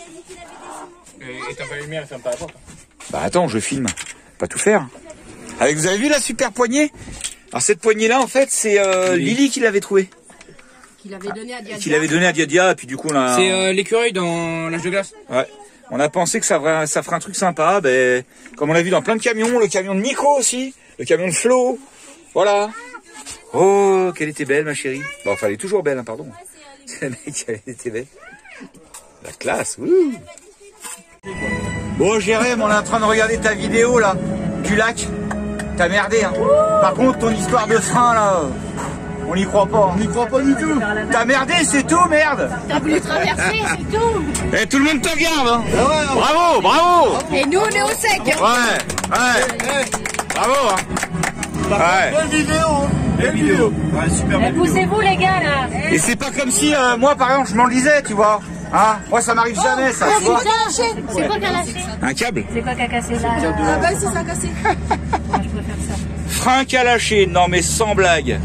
Et t'as pas la lumière, elle ferme pas la porte. Bah attends, je filme. Pas tout faire. Avec, vous avez vu la super poignée? Alors cette poignée-là, en fait, c'est euh, Lily qui l'avait trouvée. Qu'il avait donné à Diana. Qui l'avait donnée à Diadia, et puis du coup on a... C'est euh, l'écureuil dans l'âge de glace. Ouais. On a pensé que ça ferait, ça ferait un truc sympa. Ben, comme on l'a vu dans plein de camions, le camion de Nico aussi, le camion de Flo. Voilà. Oh, qu'elle était belle, ma chérie. Bon, enfin, elle est toujours belle, hein, pardon. C'est le mec, elle était belle. La classe, wouh. Bon, Jérém, on est en train de regarder ta vidéo, là, du lac. T'as merdé, hein. Par contre, ton histoire de frein, là, on n'y croit pas. On n'y croit pas du tout. T'as merdé, c'est tout, merde. T'as voulu traverser, c'est tout. Eh, tout le monde te regarde, hein. Bravo, bravo. Et nous, on est au sec. Ouais, ouais. Bravo, hein. Ouais. Belle vidéo. Belle vidéo. Ouais, super belle vidéo. Poussez-vous, les gars, là. Et c'est pas comme si, euh, moi, par exemple, je m'enlisais, tu vois. Hein, moi, ça m'arrive jamais, ça, tu vois. C'est quoi qui a lâché? Un câble. C'est quoi qui a cassé là? Ah bah si ça a cassé. Moi, je préfère ça. Frein qui a lâché. Non, mais sans blague.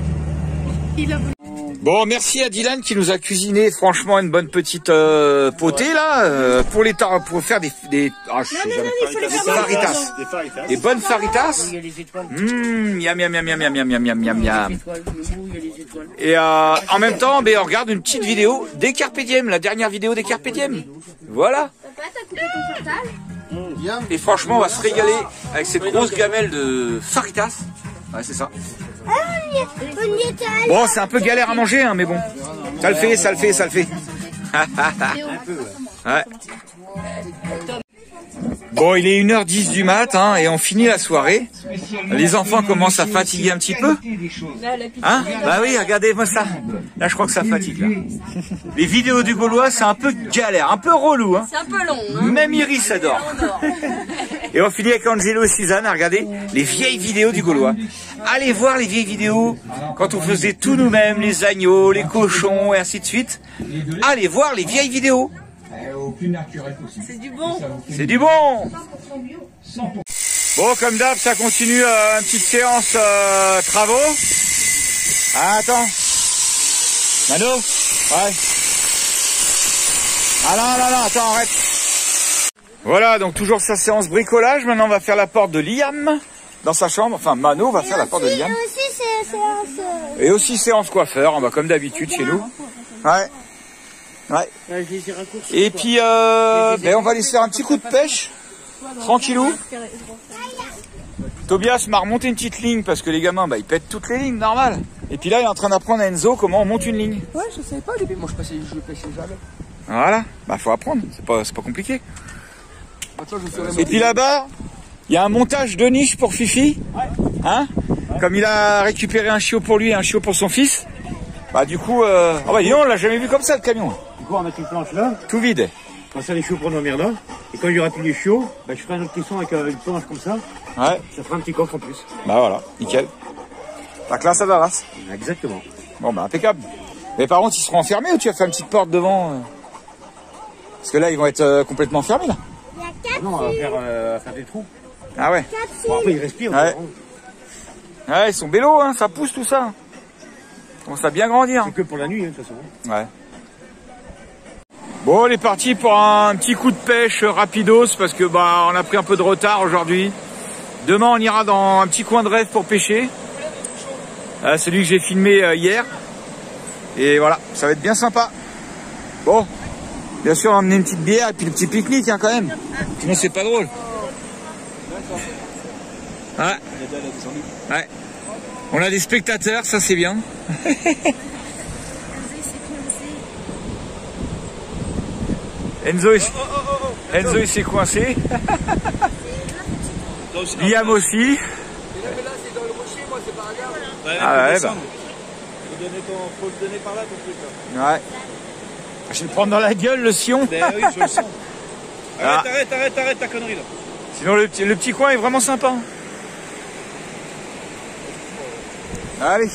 Bon, merci à Dylan qui nous a cuisiné franchement une bonne petite euh, potée là euh, pour les tar pour faire des des ah, je sais jamais. Des faritas, Des faritas. des bonnes faritas. Il y a les étoiles. Mmh, miam miam miam miam miam miam miam miam miam. Les étoiles, le bout, il y a les étoiles. Et euh, en même temps, ben on regarde une petite vidéo des Carpe Diem, la dernière vidéo des Carpe Diem. Voilà. Papa, t'as coupé ton portable? Et franchement, on va se régaler avec cette grosse gamelle de faritas. Ouais, c'est ça. Ah, on y, on y était allé. Bon, c'est un peu galère à manger, hein, mais bon. Ça le fait, ça le fait, ça le fait. Ouais. Bon, il est une heure dix du mat, hein, et on finit la soirée. Les enfants commencent à fatiguer un petit peu. Hein? Bah oui, regardez-moi ça. Là, je crois que ça fatigue, là. Les vidéos du Gaulois, c'est un peu galère, un peu relou, hein. C'est un peu long, hein. Même Iris adore. Et on finit avec Angelo et Suzanne à regarder les vieilles vidéos du Gaulois. Allez voir les vieilles vidéos quand on faisait tout nous-mêmes, les agneaux, les cochons et ainsi de suite. Allez voir les vieilles vidéos. C'est du bon. C'est du bon. Bon, comme d'hab, ça continue euh, une petite séance euh, travaux. Ah, attends. Mano? Ouais. Ah là là là, attends, arrête. Voilà, donc toujours sa séance bricolage. Maintenant, on va faire la porte de Liam dans sa chambre. Enfin, Mano va faire la porte de Liam. Et aussi, c'est séance. Et aussi séance coiffeur, bah, comme d'habitude chez nous. Ouais. Ouais. Et puis, euh, ben, on va aller se faire un petit coup de pêche. Tranquillou. Tobias m'a remonté une petite ligne parce que les gamins, bah, ils pètent toutes les lignes, normal. Et puis là, il est en train d'apprendre à Enzo comment on monte une ligne. Ouais, je savais pas au début. Moi, je passais, je pêchais jamais. Voilà. Bah, faut apprendre. C'est pas, c'est pas compliqué. Maintenant, je ferai Et puis là-bas, il y a un montage de niche pour Fifi. Hein? Comme il a récupéré un chiot pour lui et un chiot pour son fils. Bah, du coup, euh... oh, bah, dis donc, on l'a jamais vu comme ça, le camion. Du coup, on va mettre une planche là, Tout vide. on va faire les chiots pour dormir là. Et quand il y aura plus les chiots, bah, je ferai un autre caisson avec euh, une planche comme ça. Ouais. Ça fera un petit coffre en plus. Bah, voilà. Nickel. La classe à Dallas. Exactement. Bon, bah, impeccable. Mais par contre, ils seront enfermés ou tu vas faire une petite porte devant euh... Parce que là, ils vont être euh, complètement fermés, là. Il y a quatre Non, on va faire, euh, faire des trous. Ah ouais. Bon, après, ils respirent. Ouais. Ouais, ils sont bélos, hein. Ça pousse tout ça. On ça bien grandir. C'est que pour la nuit, hein, de toute façon. Ouais. Bon, on est parti pour un petit coup de pêche rapidos parce que bah on a pris un peu de retard aujourd'hui. Demain, on ira dans un petit coin de rêve pour pêcher. Euh, celui que j'ai filmé euh, hier. Et voilà, ça va être bien sympa. Bon, bien sûr, on va emmener une petite bière et puis le petit pique-nique hein, quand même. Sinon, c'est pas drôle. Ouais. Ouais. On a des spectateurs, ça c'est bien. Enzo, il... Enzo il s'est coincé. Liam aussi. Ah ouais, bah. Faut le donner par là ton truc là. Ouais. Je vais le prendre dans la gueule le sion. Ben oui, je le sens. Ah. Arrête, arrête, arrête, arrête ta connerie là. Sinon le petit, le petit coin est vraiment sympa. Allez.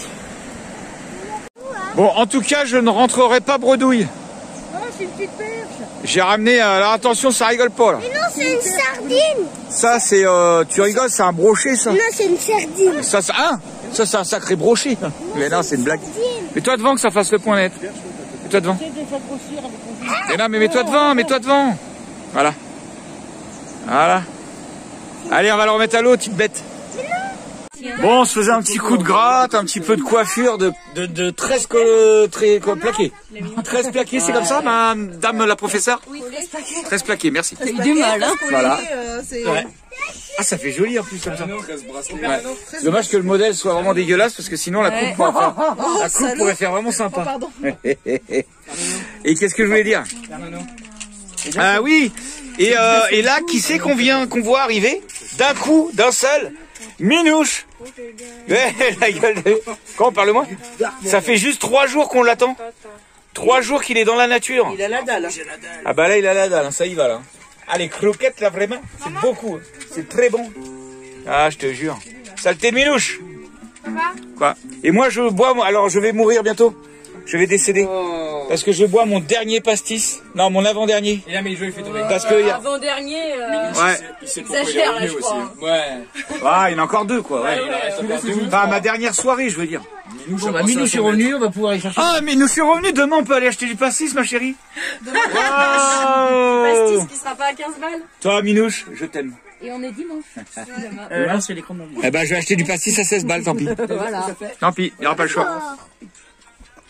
Bon, en tout cas, je ne rentrerai pas bredouille. Non, c'est une petite perche. J'ai ramené... euh, Alors attention, ça rigole pas là. Mais non, c'est une sardine. Ça, c'est... Euh, tu rigoles, c'est un brochet ça. Non, c'est une sardine. Ça, c'est hein ça, c'est un sacré brochet. Mais non, c'est une blague. Mets-toi devant que ça fasse le point net. Mets-toi devant. Mais non, mais mets-toi devant, mets-toi devant. Voilà. Voilà. Allez, on va le remettre à l'eau, petite bête. Bon, on se faisait un petit coup de gratte, un petit peu de coiffure, de, de, de treize co- très, co- plaqués. treize plaqués, c'est comme ça, madame la professeure? Oui, treize plaqués, merci. T'as eu du mal, hein. Voilà. Ouais. Ah, ça fait joli en plus comme ça. Ouais. Dommage que le modèle soit vraiment dégueulasse parce que sinon la coupe pourrait faire, la coupe pourrait faire vraiment sympa. Et qu'est-ce que je voulais dire? Ah oui. Et, euh, et là, qui c'est qu'on vient, qu'on voit arriver d'un coup, d'un seul? Minouche. Ouais, la gueule de... Quand parle-moi. Ça fait juste trois jours qu'on l'attend. Trois jours qu'il est dans la nature. Il a la dalle. Ah bah là, il a la dalle, ça y va là. Ah, les croquettes là, vraiment, c'est beaucoup. C'est très bon. Ah, je te jure. Saleté de Minouche. Quoi? Et moi, je bois, moi, alors je vais mourir bientôt. Je vais décéder. Oh. Parce que je bois mon dernier pastis. Non, mon avant-dernier. Et là, mais je il fait tomber. Parce que... y a- Avant-dernier, euh, Ouais. exagère là, je crois. hein. Ouais. Ah, il y en a encore deux, quoi. Ouais. Enfin, ma dernière soirée, je veux dire. Bon, bah, Minouche est revenu, on va pouvoir aller chercher. Ah, mais nous sommes revenus. Demain, on peut aller acheter du pastis, ma chérie. Demain, Wow. pastis qui sera pas à quinze balles. Toi, Minouche, je t'aime. Et on est dimanche. Demain, c'est l'écran de mon Eh ben, je vais acheter du pastis à seize balles, tant pis. Voilà. Tant pis, il n'y aura pas le choix.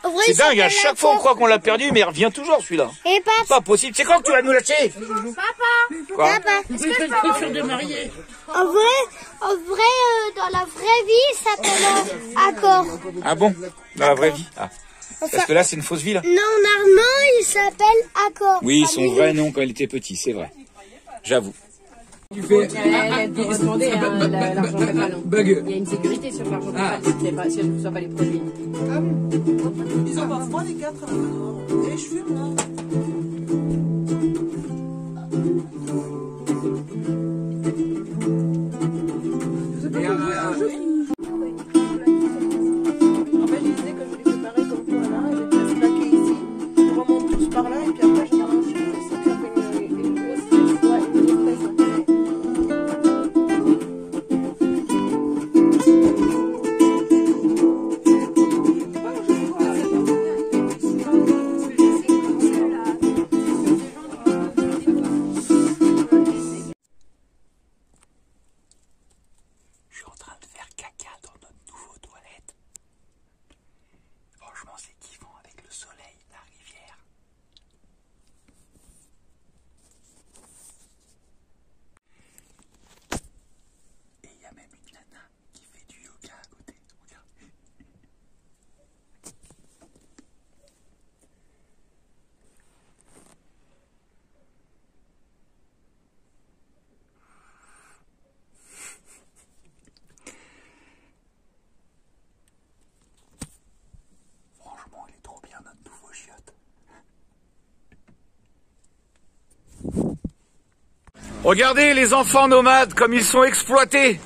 C'est dingue, à chaque fois on croit qu'on l'a perdu, mais il revient toujours celui-là. Et papa. C'est pas possible. C'est quand que tu vas nous lâcher? Papa. Quoi? Papa. Est-ce que je peux faire de marier? En vrai, en vrai, euh, dans la vraie vie, ça s'appelle euh, accord. Ah bon? Dans la vraie vie? Ah. Parce que là, c'est une fausse vie, là. Non, normalement, il s'appelle accord. Oui, son vrai nom quand il était petit, c'est vrai. J'avoue. Elle a demandé l'argent PayPal. Il y a une sécurité sur l'argent PayPal si elle ne reçoit pas les produits. Ils en parlent moins les quatre là. Et je fume là. En fait, je disais que je les préparais comme toi là, et je les plaquer ici, je remonte tous par là, et puis après je mélange ça fait une, une grosse fraise, ouais, une grosse fraise. Je suis en train de faire caca dans notre nouveau toilette. Franchement, c'est kiffant avec le soleil, la rivière. Et il y a même une nana qui fait du yoga à côté. Regarde. Franchement, il est trop bien notre nouveau chiotte. Regardez les enfants nomades comme ils sont exploités.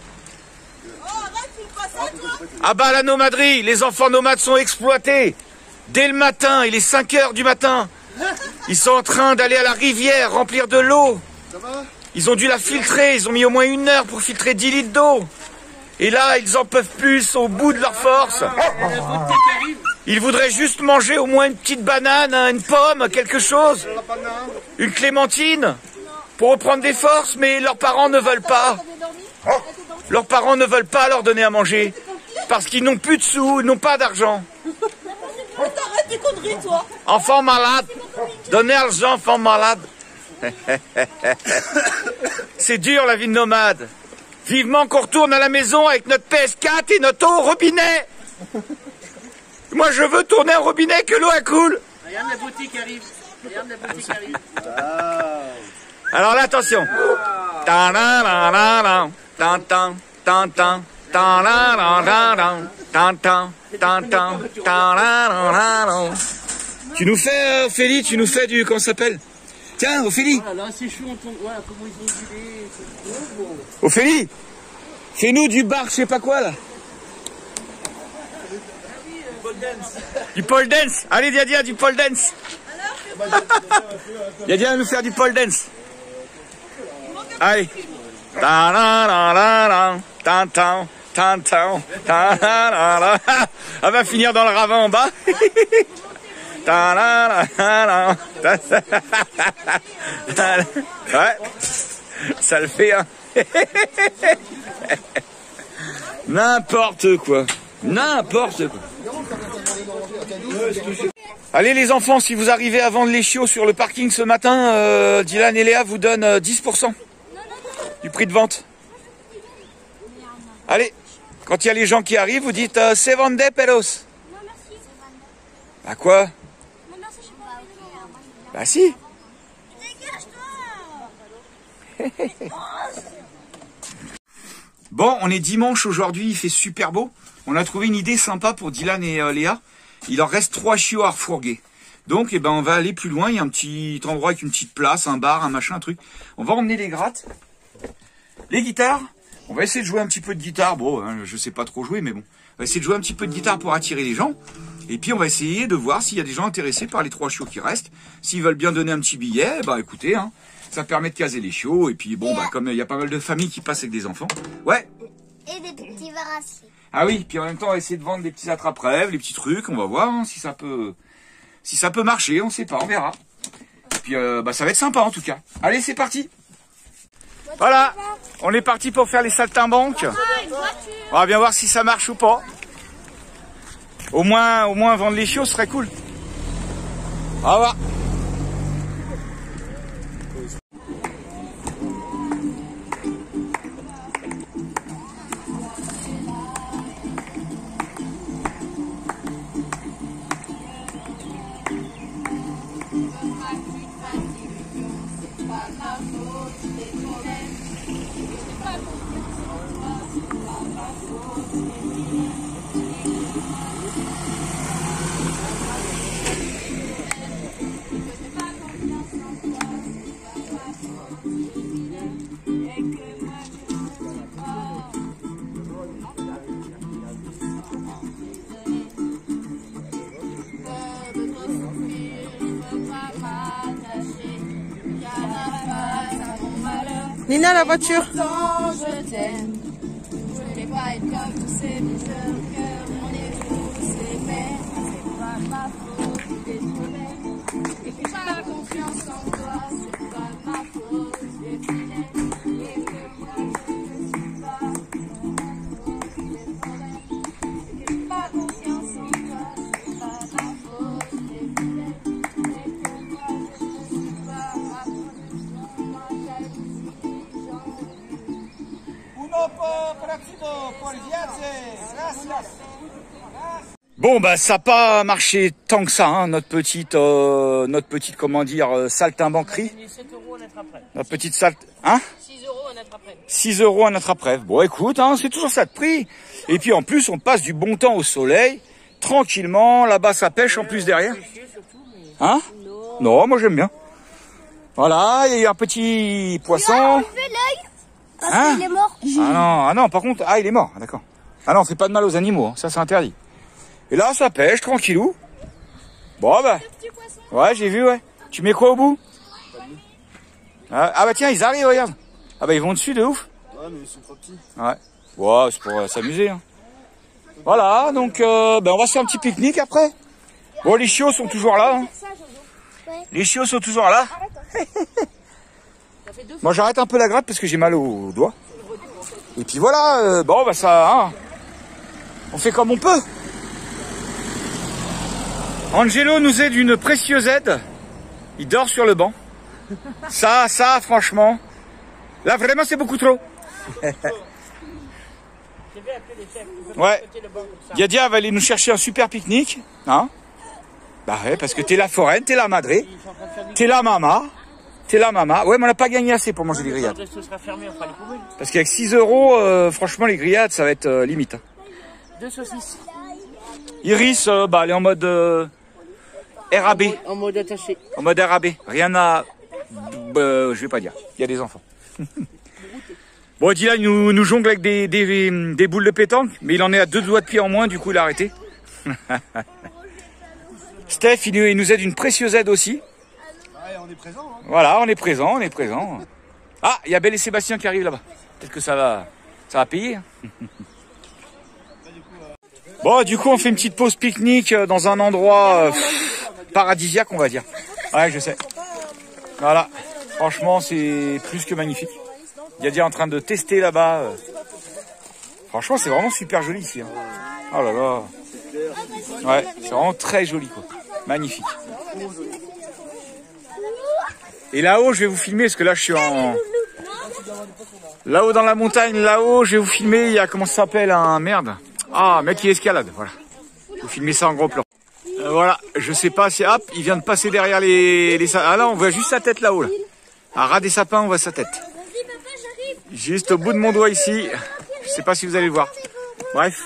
Ah bah la nomaderie, les enfants nomades sont exploités. Dès le matin, il est cinq heures du matin. Ils sont en train d'aller à la rivière remplir de l'eau. Ils ont dû la filtrer, ils ont mis au moins une heure pour filtrer dix litres d'eau. Et là, ils en peuvent plus, ils sont au bout de leur force. Ils voudraient juste manger au moins une petite banane, une pomme, quelque chose. Une clémentine pour reprendre des forces, mais leurs parents ne veulent pas. Leurs parents ne veulent pas leur donner à manger parce qu'ils n'ont plus de sous, ils n'ont pas d'argent. T'arrêtes tes conneries, toi. Enfants malades, donnez aux enfants malades. C'est dur la vie de nomade. Vivement qu'on retourne à la maison avec notre P S quatre et notre eau au robinet. Moi je veux tourner un robinet que l'eau elle coule. Regarde la boutique qui arrive. Regarde la boutique qui arrive. Alors là attention. Ta-da-da-da-da, tan-tan, tan-tan, ta-da-da-da-da, tan-tan, tan-tan, ta-da-da-da-da. Tu nous fais, euh, Ophélie, tu nous fais du, comment ça s'appelle? Tiens, Ophélie. Ah là c'est chaud, on tombe. Voilà comment ils ont ondulé. C'est trop beau. Ophélie, fais-nous du bar, je sais pas quoi là. Du pole dance. Allez, Diadia, du pole dance. Diadia va nous faire du pole dance. Allez. Ta-da-da-da-da, tan-tan, tan-tan, ta-da-da-da. Elle va finir dans le ravin en bas. Ta-da-da-da-da. Ouais, ça le fait, hein. N'importe quoi. N'importe quoi. Allez les enfants, si vous arrivez à vendre les chiots sur le parking ce matin, euh, Dylan et Léa vous donnent euh, dix pour cent du prix de vente. Allez, quand il y a les gens qui arrivent, vous dites euh, c'est vende pelos. Bah quoi? Bah si. Bon, on est dimanche aujourd'hui, il fait super beau. On a trouvé une idée sympa pour Dylan et euh, Léa. Il leur reste trois chiots à refourguer. Donc, eh ben, on va aller plus loin. Il y a un petit endroit avec une petite place, un bar, un machin, un truc. On va emmener les grattes, les guitares. On va essayer de jouer un petit peu de guitare. Bon, hein, je sais pas trop jouer, mais bon. On va essayer de jouer un petit peu de guitare pour attirer les gens. Et puis, on va essayer de voir s'il y a des gens intéressés par les trois chiots qui restent. S'ils veulent bien donner un petit billet, bah écoutez, hein, ça permet de caser les chiots. Et puis, bon, bah comme il y a pas mal de familles qui passent avec des enfants. Ouais. Et des petits verras. Ah oui, puis en même temps, on va essayer de vendre des petits attrape-rêves, les petits trucs. On va voir hein, si ça peut, si ça peut marcher. On sait pas, on verra. Et puis, euh, bah, ça va être sympa en tout cas. Allez, c'est parti. Voilà, on est parti pour faire les saltimbanques. On va bien voir si ça marche ou pas. Au moins, au moins vendre les chiots ce serait cool. Au revoir. Nina, la voiture. Je t'aime. Je voulais pas être comme tous ces misères que on est tous épais. C'est pas ma faute, t'es trop belle. Et que j'ai pas confiance en toi, c'est pas ma faute, j'ai filé. Et que moi je ne suis pas et que j'ai pas confiance en toi, c'est pas ma faute, j'ai filé. Et que moi je ne suis pas ma faute, ma jalousie. Bon bah ça n'a pas marché tant que ça, hein, notre petite, euh, notre petite comment dire, euh, saltimbanquerie. Notre petite salte, hein six euros à notre après. six euros à notre après. Bon écoute, hein, c'est toujours ça de prix. Et puis en plus on passe du bon temps au soleil, tranquillement, là-bas ça pêche en plus derrière. Hein? Non, moi j'aime bien. Voilà, il y a un petit poisson. Parce Hein qu'il est mort. Ah non, ah non, par contre, ah il est mort, d'accord. Ah non, on fait pas de mal aux animaux, hein, ça c'est interdit. Et là, ça pêche, tranquillou. Bon bah, ouais, j'ai vu, ouais. Tu mets quoi au bout? ah, ah bah tiens, ils arrivent, regarde. Ah bah ils vont dessus de ouf. Ouais, mais ils sont trop petits. Ouais, ouais c'est pour euh, s'amuser. Hein. Voilà, donc euh, bah, on va se faire un petit pique-nique après. Bon, les chiots sont toujours là. Hein. Les chiots sont toujours là. Moi j'arrête un peu la gratte parce que j'ai mal au doigt. Et puis voilà, euh, bon bah ça, hein, on fait comme on peut. Angelo nous aide d'une précieuse aide. Il dort sur le banc. Ça, ça, franchement, là vraiment c'est beaucoup trop. Ouais, Yadia va aller nous chercher un super pique-nique. Hein, bah ouais, parce que t'es la foraine, t'es la madré, t'es la mama. T'es là, maman. Ouais, mais on n'a pas gagné assez pour manger des grillades. Parce qu'avec six euros, euh, franchement, les grillades, ça va être euh, limite. Hein. Deux saucisses. Iris, euh, bah, elle est en mode euh, R A B. En mode attaché. En mode R A B. Rien à... Euh, je vais pas dire. Il y a des enfants. Bon, Dylan nous, nous jongle avec des, des, des boules de pétanque, mais il en est à deux doigts de pied en moins, du coup, il a arrêté. Steph, il, il nous aide une précieuse aide aussi. On est présent, hein. Voilà, on est présent, on est présent. Ah, il y a Belle et Sébastien qui arrivent là-bas. Peut-être que ça va, ça va payer. Hein. Bon, du coup, on fait une petite pause pique-nique dans un endroit euh, paradisiaque, on va dire. Ouais, je sais. Voilà, franchement, c'est plus que magnifique. Yadia est en train de tester là-bas. Franchement, c'est vraiment super joli ici. Hein. Oh là là. Ouais, c'est vraiment très joli, quoi. Magnifique. Et là-haut, je vais vous filmer, parce que là, je suis en... Là-haut dans la montagne, là-haut, je vais vous filmer, il y a, comment ça s'appelle, un merde. Ah, mec qui escalade, voilà. Je vais vous filmer ça en gros plan. Euh, voilà, je sais pas si... Hop, il vient de passer derrière les... les... Ah là, on voit juste sa tête là-haut, là. À ras des sapins, on voit sa tête. Juste au bout de mon doigt ici. Je sais pas si vous allez le voir. Bref.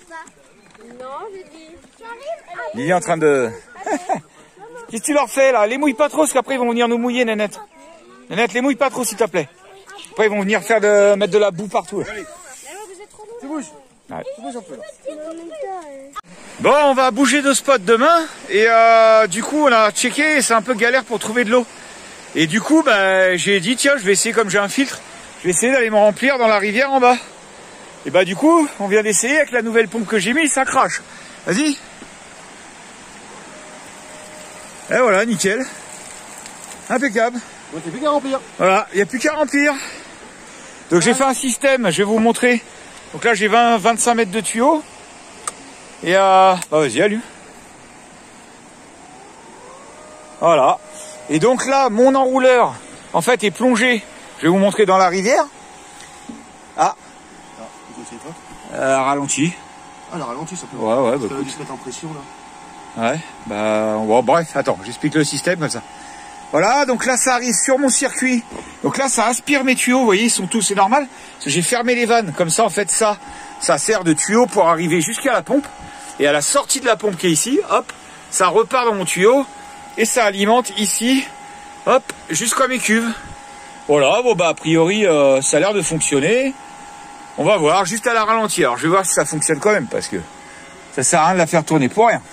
Il est en train de... Qu'est-ce que tu leur fais là? Les mouille pas trop, parce qu'après ils vont venir nous mouiller, Nénette. Nénette, les mouille pas trop, s'il te plaît. Après ils vont venir faire de mettre de la boue partout. Tu bouges. Ouais. Tu bouges un peu là. Bon, on va bouger de spot demain. Et euh, du coup, on a checké et c'est un peu galère pour trouver de l'eau. Et du coup, bah, j'ai dit, tiens, je vais essayer, comme j'ai un filtre, je vais essayer d'aller me remplir dans la rivière en bas. Et bah du coup, on vient d'essayer avec la nouvelle pompe que j'ai mise, ça crache. Vas-y. Et voilà, nickel. Impeccable. Donc il n'y a plus qu'à remplir. Voilà, il n'y a plus qu'à remplir. Donc j'ai fait un système, je vais vous montrer. Donc là j'ai vingt à vingt-cinq mètres de tuyaux. Et euh, bah vas-y, allume. Voilà. Et donc là, mon enrouleur, en fait, est plongé. Je vais vous montrer dans la rivière. Ah. Euh, ralenti. Ah, la ralenti, ça peut. Ouais, ouais. Bah, ça va juste mettre en pression, là. Ouais. Bah, bon, bref, attends, j'explique le système comme ça. Voilà, donc là, ça arrive sur mon circuit. Donc là, ça aspire mes tuyaux. Vous voyez, ils sont tous, c'est normal. Parce que j'ai fermé les vannes. Comme ça, en fait, ça, ça sert de tuyau pour arriver jusqu'à la pompe. Et à la sortie de la pompe qui est ici, hop, ça repart dans mon tuyau. Et ça alimente ici, hop, jusqu'à mes cuves. Voilà, bon bah a priori euh, ça a l'air de fonctionner. On va voir, juste à la ralentir. Alors je vais voir si ça fonctionne quand même, parce que ça sert à rien de la faire tourner pour rien.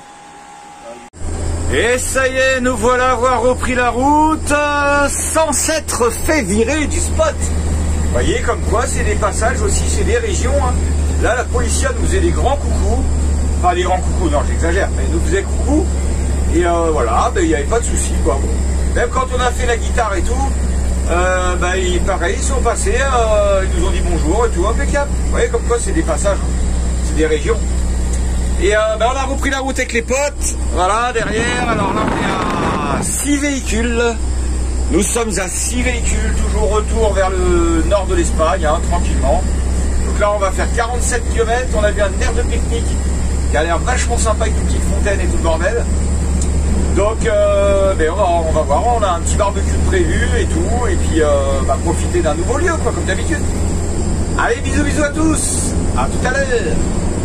Et ça y est, nous voilà avoir repris la route euh, sans s'être fait virer du spot. Vous voyez, comme quoi c'est des passages aussi, c'est des régions. Hein. Là la policière nous faisait des grands coucous. Enfin des grands coucous, non j'exagère, mais elle nous faisait coucou. Et euh, voilà, il n'y avait pas de souci quoi. Bon. Même quand on a fait la guitare et tout, euh, bah, ils, pareil, ils sont passés, euh, ils nous ont dit bonjour et tout, impeccable. Vous voyez comme quoi c'est des passages, c'est des régions. Et euh, bah, on a repris la route avec les potes, voilà, derrière. Alors là on est à six véhicules. Nous sommes à six véhicules, toujours retour vers le nord de l'Espagne, hein, tranquillement. Donc là on va faire quarante-sept kilomètres, on a vu un air de pique-nique qui a l'air vachement sympa avec une petite fontaine et tout le bordel. Donc euh, ben on, va, on va voir, on a un petit barbecue prévu et tout, et puis euh, bah, profiter d'un nouveau lieu quoi, comme d'habitude. Allez, bisous bisous à tous, à tout à l'heure.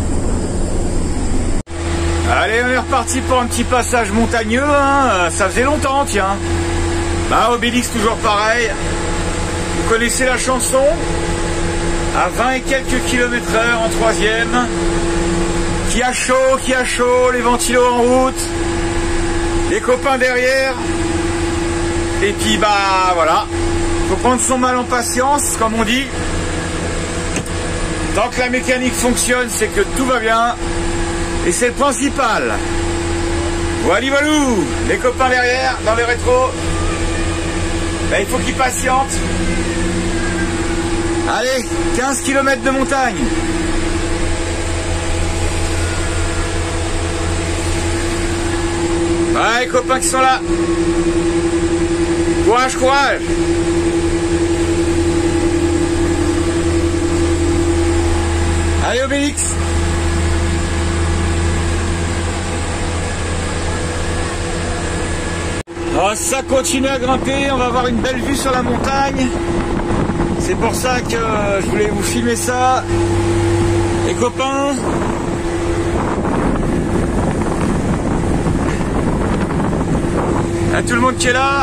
Allez, on est reparti pour un petit passage montagneux, hein. Ça faisait longtemps, tiens. Bah Obélix toujours pareil, vous connaissez la chanson, à vingt et quelques kilomètres heure en troisième, qui a chaud, qui a chaud, les ventilos en route. Les copains derrière. Et puis bah voilà. Faut prendre son mal en patience, comme on dit. Tant que la mécanique fonctionne, c'est que tout va bien. Et c'est le principal. Voilà, voilou. Les copains derrière, dans le rétro. Ben, il faut qu'ils patientent. Allez, quinze kilomètres de montagne. Ouais, les copains qui sont là. Courage, courage. Allez, Obélix. Oh, ça continue à grimper, on va avoir une belle vue sur la montagne. C'est pour ça que je voulais vous filmer ça. Les copains. À tout le monde qui est là.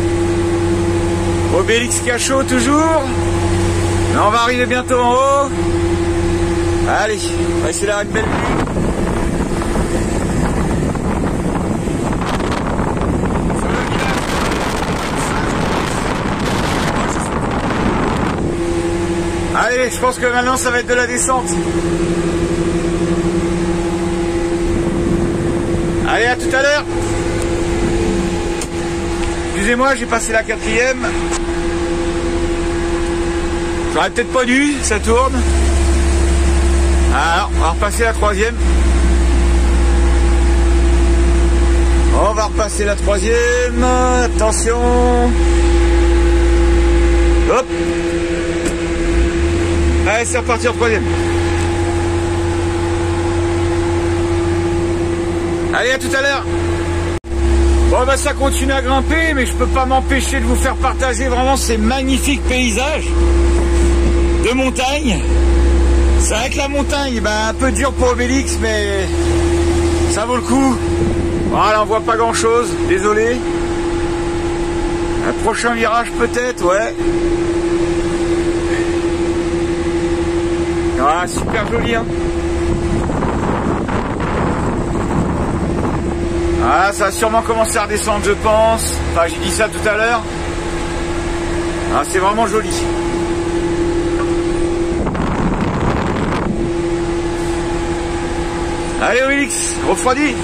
Obélix qui a chaud toujours. Mais on va arriver bientôt en haut. Allez, on va essayer d'avoir une belle vue. Allez, je pense que maintenant ça va être de la descente. Allez, à tout à l'heure. Excusez-moi, j'ai passé la quatrième. J'aurais peut-être pas dû, ça tourne. Alors, on va repasser la troisième. On va repasser la troisième. Attention. Hop. Allez, c'est reparti en troisième. Allez, à tout à l'heure. Bon, bah ça continue à grimper, mais je peux pas m'empêcher de vous faire partager vraiment ces magnifiques paysages de montagne. C'est vrai que la montagne, bah un peu dur pour Obélix, mais ça vaut le coup. Voilà, on voit pas grand chose, désolé. Un prochain virage peut-être, ouais. Ah, super joli, hein. Ah, ça va sûrement commencer à redescendre, je pense. Enfin, j'ai dit ça tout à l'heure. Ah, c'est vraiment joli. Allez, Obélix, refroidi.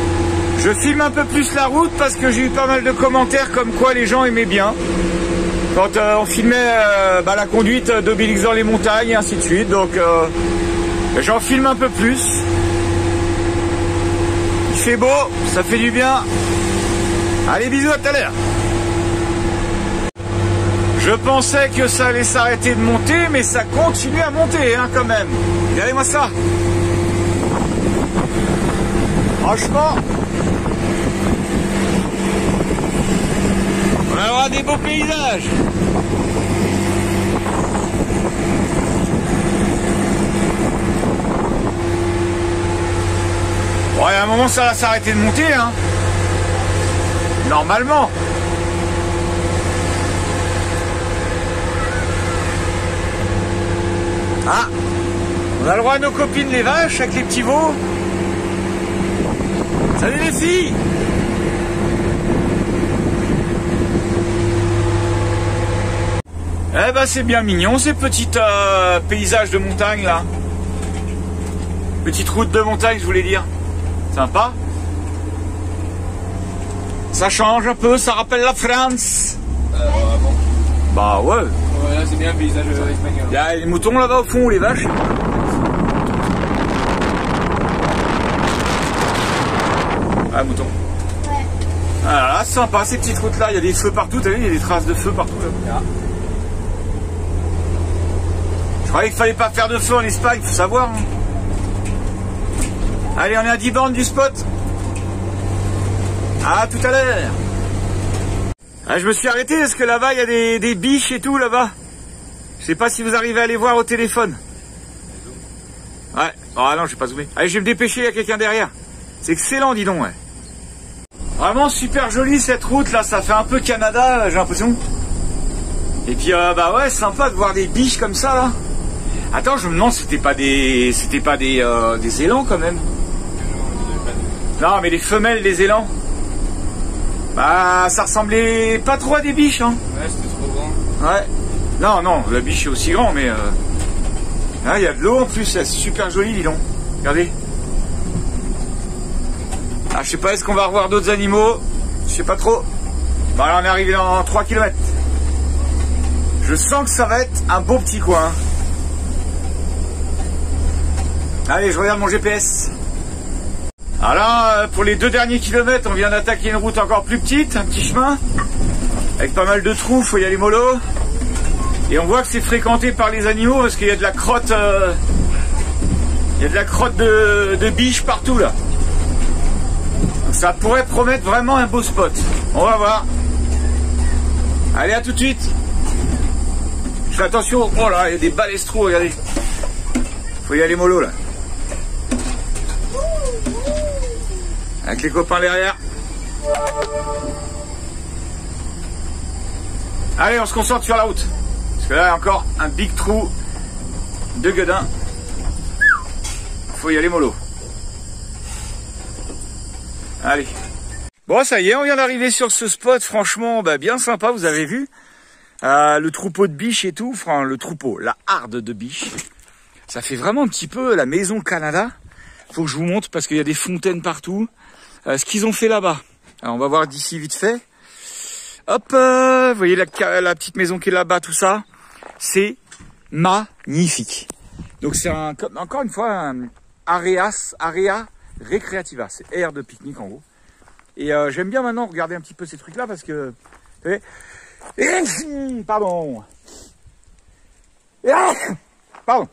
Je filme un peu plus la route parce que j'ai eu pas mal de commentaires comme quoi les gens aimaient bien. quand euh, on filmait euh, bah, la conduite d'Obélix dans les montagnes et ainsi de suite. Donc euh, j'en filme un peu plus. Il fait beau, ça fait du bien. Allez, bisous, à tout à l'heure. Je pensais que ça allait s'arrêter de monter, mais ça continue à monter hein, quand même. Regardez-moi ça. Franchement, on va avoir des beaux paysages. Bon, à un moment, ça va s'arrêter de monter, hein. Normalement. Ah, on a le droit à nos copines les vaches avec les petits veaux. Salut les filles. Eh ben c'est bien mignon ces petits euh, paysages de montagne là. Petite route de montagne je voulais dire. Sympa. Ça change un peu, ça rappelle la France. Euh, ouais, bon. Bah ouais. Ouais, là c'est bien le paysage euh, espagnol. Il y a les moutons là-bas au fond, les vaches. Ah, mouton. Ouais. Ah là, sympa ces petites routes là, il y a des feux partout, t'as vu, il y a des traces de feu partout là. Ah. Je croyais qu'il fallait pas faire de feu en Espagne, faut savoir. Hein. Allez, on est à dix bornes du spot. À tout à l'heure. Ah, je me suis arrêté parce que là-bas il y a des, des biches et tout là-bas. Je sais pas si vous arrivez à les voir au téléphone. Ouais, oh non, je vais pas zoomer. Allez, je vais me dépêcher, il y a quelqu'un derrière. C'est excellent, dis donc, ouais. Vraiment super joli cette route là, ça fait un peu Canada, j'ai l'impression. Et puis euh, bah ouais, sympa de voir des biches comme ça là. Attends, je me demande si c'était pas des. C'était pas des, euh, des élans quand même. Non, mais les femelles des élans. Bah ça ressemblait pas trop à des biches hein. Ouais, c'était trop grand. Ouais. Non, non, la biche est aussi grand, mais euh... ah, il y a de l'eau en plus, c'est super joli, dis donc. Regardez. Ah, je sais pas, est-ce qu'on va revoir d'autres animaux? Je sais pas trop. Bon, là, on est arrivé dans trois kilomètres. Je sens que ça va être un beau petit coin. Allez, je regarde mon G P S. Alors, pour les deux derniers kilomètres, on vient d'attaquer une route encore plus petite, un petit chemin. Avec pas mal de trous, faut y aller mollo. Et on voit que c'est fréquenté par les animaux parce qu'il y a de la crotte. Euh, il y a de la crotte de, de biche partout là. Donc ça pourrait promettre vraiment un beau spot. On va voir. Allez, à tout de suite. Je fais attention. Oh là, il y a des balestros, regardez. Faut y aller mollo là. Avec les copains derrière. Allez, on se concentre sur la route. Parce que là, il y a encore un big trou de gueudin. Faut y aller mollo. Allez. Bon, ça y est, on vient d'arriver sur ce spot. Franchement, bah, bien sympa, vous avez vu. Euh, le troupeau de biches et tout. Enfin, le troupeau, la harde de biches. Ça fait vraiment un petit peu la maison Canada. Faut que je vous montre parce qu'il y a des fontaines partout. Euh, ce qu'ils ont fait là-bas. Alors, on va voir d'ici vite fait. Hop, euh, vous voyez la, la petite maison qui est là-bas, tout ça. C'est magnifique. Donc c'est un, encore une fois un areas, area recreativa. C'est aire de pique-nique en gros. Et euh, j'aime bien maintenant regarder un petit peu ces trucs-là parce que... Vous savez, pardon. Pardon.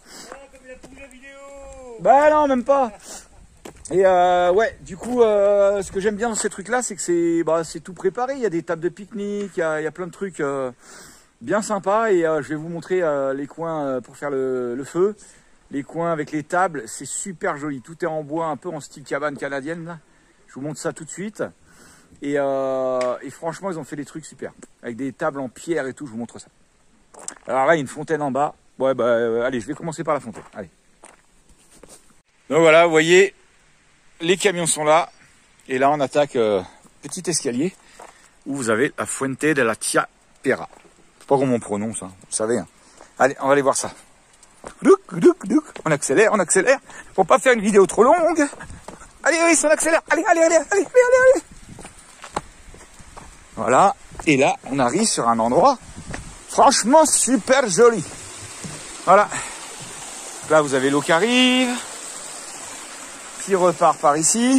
Bah non, même pas. Et euh, ouais, du coup, euh, ce que j'aime bien dans ces trucs-là, c'est que c'est bah, c'est tout préparé. Il y a des tables de pique-nique, il y a, il y a plein de trucs euh, bien sympas. Et euh, je vais vous montrer euh, les coins euh, pour faire le, le feu. Les coins avec les tables, c'est super joli. Tout est en bois, un peu en style cabane canadienne. Là. Je vous montre ça tout de suite. Et, euh, et franchement, ils ont fait des trucs super. Avec des tables en pierre et tout, je vous montre ça. Alors là, il y a une fontaine en bas. Ouais, bah euh, allez, je vais commencer par la fontaine. Allez. Donc voilà, vous voyez... Les camions sont là, et là on attaque euh, petit escalier où vous avez la Fuente de la Tia Pera. Je sais pas comment on prononce, hein, vous savez. Hein. Allez, on va aller voir ça. On accélère, on accélère, pour pas faire une vidéo trop longue. Allez, oui, on accélère. Allez, allez, allez, allez, allez, allez, allez. Voilà, et là on arrive sur un endroit Franchement, super joli. Voilà. Là, vous avez l'eau qui arrive. Qui repart par ici.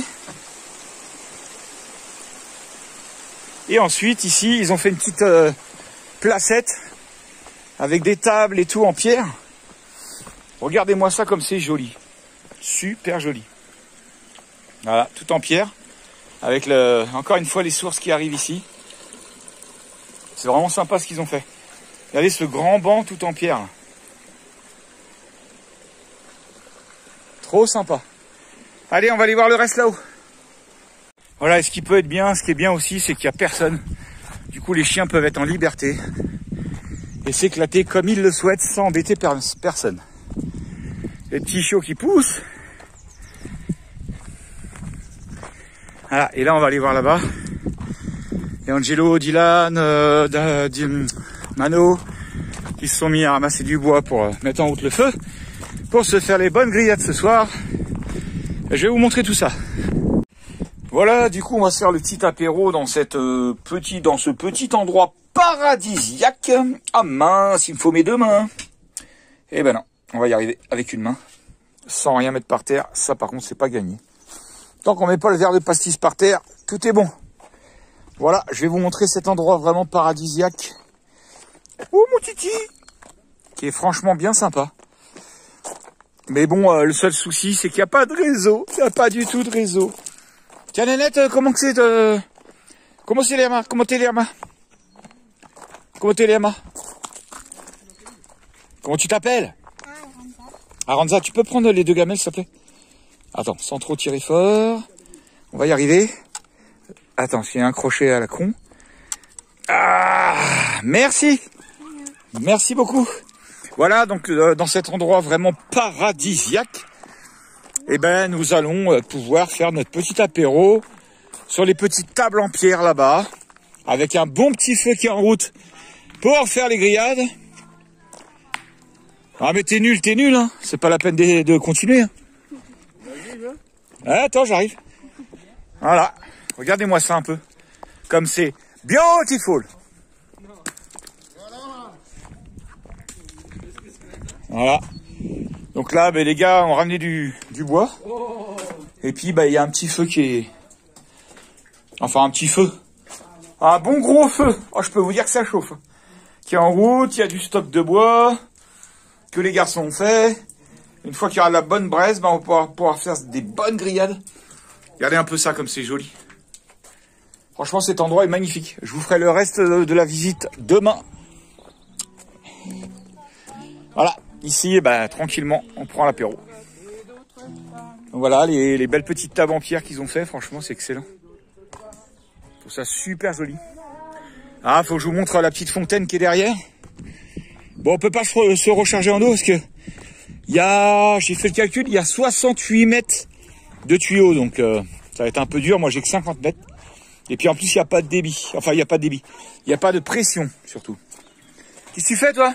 Et ensuite, ici, ils ont fait une petite euh, placette avec des tables et tout en pierre. Regardez-moi ça comme c'est joli. Super joli. Voilà, tout en pierre. Avec le, encore une fois les sources qui arrivent ici. C'est vraiment sympa ce qu'ils ont fait. Regardez ce grand banc tout en pierre. Trop sympa. Allez, on va aller voir le reste là-haut. Voilà, et ce qui peut être bien, ce qui est bien aussi, c'est qu'il n'y a personne. Du coup, les chiens peuvent être en liberté et s'éclater comme ils le souhaitent sans embêter personne. Les petits chiots qui poussent. Voilà, et là, on va aller voir là-bas. Et Angelo, Dylan, euh, Mano, qui se sont mis à ramasser du bois pour euh, mettre en route le feu, pour se faire les bonnes grillades ce soir. Et je vais vous montrer tout ça. Voilà, du coup, on va se faire le petit apéro dans cette euh, petit, dans ce petit endroit paradisiaque. Ah mince, il me faut mes deux mains. Eh ben non, on va y arriver avec une main, sans rien mettre par terre. Ça, par contre, c'est pas gagné. Tant qu'on met pas le verre de pastis par terre, tout est bon. Voilà, je vais vous montrer cet endroit vraiment paradisiaque. Oh mon titi, qui est franchement bien sympa. Mais bon, euh, le seul souci, c'est qu'il n'y a pas de réseau. Il n'y a pas du tout de réseau. Tiens, Nénette, comment que c'est euh... Comment c'est les Comment t'es les Comment t'es les Comment tu t'appelles? Aranza, tu peux prendre les deux gamelles, s'il te plaît? Attends, sans trop tirer fort. On va y arriver. Attends, il y a un crochet à la con. Ah, merci. Merci beaucoup. Voilà, donc euh, dans cet endroit vraiment paradisiaque, eh ben, nous allons euh, pouvoir faire notre petit apéro sur les petites tables en pierre là-bas, avec un bon petit feu qui est en route pour faire les grillades. Ah mais t'es nul, t'es nul, hein. C'est pas la peine de, de continuer. Hein. Ah, attends, j'arrive. Voilà, regardez-moi ça un peu. Comme c'est beautiful. Voilà. Donc là, ben, les gars ont ramené du, du bois. Et puis, ben, il y a un petit feu qui est... Enfin, un petit feu. Un bon gros feu. Oh, je peux vous dire que ça chauffe. Qui est en route, il y a du stock de bois que les garçons ont fait. Une fois qu'il y aura la bonne braise, ben, on va pouvoir, pouvoir faire des bonnes grillades. Regardez un peu ça, comme c'est joli. Franchement, cet endroit est magnifique. Je vous ferai le reste de la visite demain. Voilà. Ici, bah, tranquillement, on prend l'apéro. Voilà, les, les belles petites tables en pierre qu'ils ont fait, franchement, c'est excellent. Je trouve ça super joli. Ah, faut que je vous montre la petite fontaine qui est derrière. Bon, on peut pas se, se recharger en eau parce que il y a, j'ai fait le calcul, il y a soixante-huit mètres de tuyaux, donc euh, ça va être un peu dur. Moi, j'ai que cinquante mètres. Et puis en plus, il n'y a pas de débit. Enfin, il n'y a pas de débit. Il n'y a pas de pression, surtout. Qu'est-ce que tu fais, toi?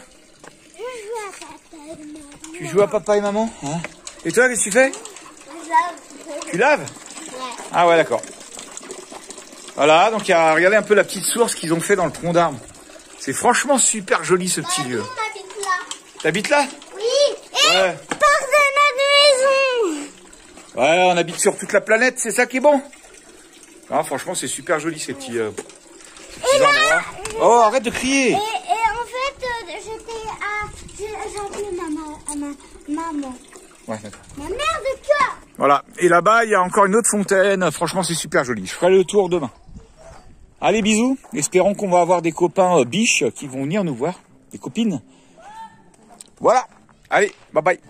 Tu joues à papa et maman, hein? Et toi, qu'est-ce que tu fais? Tu laves? Ouais. Ah ouais, d'accord. Voilà, donc il y a, regardez un peu la petite source qu'ils ont fait dans le tronc d'arbre. C'est franchement super joli ce petit lieu. T'habites là? Oui. Et ouais. part de notre maison. Ouais, on habite sur toute la planète, c'est ça qui est bon. Ah, franchement, c'est super joli ces petits, euh, ces petits et là, endroits. Oh, arrête de crier. Et, et en fait, euh, j'étais à... J'ai appelé ma, ma, ma maman. Ouais, d'accord. Ma mère de cœur. Voilà. Et là-bas, il y a encore une autre fontaine. Franchement, c'est super joli. Je ferai le tour demain. Allez, bisous. Espérons qu'on va avoir des copains euh, biches qui vont venir nous voir. Des copines. Voilà. Allez, bye bye.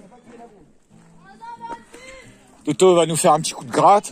Toto va nous faire un petit coup de gratte.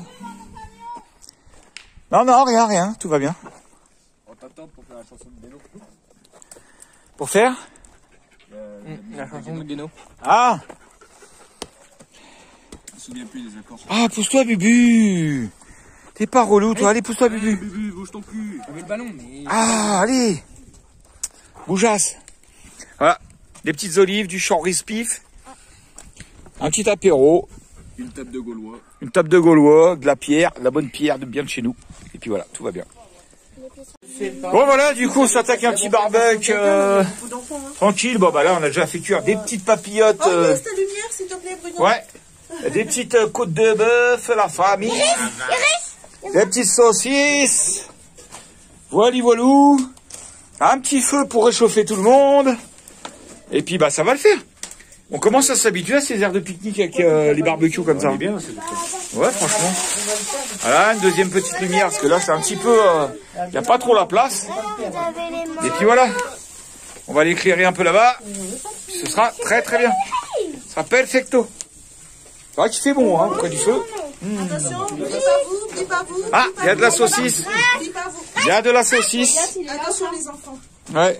Non, non, rien, rien. Tout va bien. On t'attend pour faire la chanson de Beno. Pour faire euh, mmh, La chanson de Beno. Ah. Je me souviens plus des accords. Ah, pousse-toi, Bubu. T'es pas relou, toi. Allez, pousse-toi, Bubu. Hey, Bubu, bouge ton cul. J'avais le ballon, mais... Ah, allez. Bougeasse. Voilà. Des petites olives, du champ riz-pif. Un petit apéro. Une table de Gaulois. Une table de Gaulois, de la pierre, de la bonne pierre de bien de chez nous. Et puis voilà, tout va bien. Bon voilà, du coup on s'attaque à un petit barbecue euh, tranquille. Bon bah là on a déjà fait cuire des petites papillotes. Oh, Euh, laisse ta lumière, s'il te plaît, Bruno. ouais, des petites euh, côtes de bœuf, la famille. Des petites saucisses. Voilà, voilou. Un petit feu pour réchauffer tout le monde. Et puis bah ça va le faire. On commence à s'habituer à ces aires de pique-nique avec euh, les barbecues comme ça. Bien, ouais, franchement. Voilà, une deuxième petite lumière, parce que là, c'est un petit peu... Il euh, n'y a pas trop la place. Et puis voilà. On va l'éclairer un peu là-bas. Ce sera très très bien. Ce sera perfecto. C'est vrai qu'il fait bon, hein, près du feu. Mmh. Attention, dis pas vous, dis pas vous. Ah, il y a de la saucisse. Dis pas vous. Il y a de la saucisse. Attention les enfants. Ouais.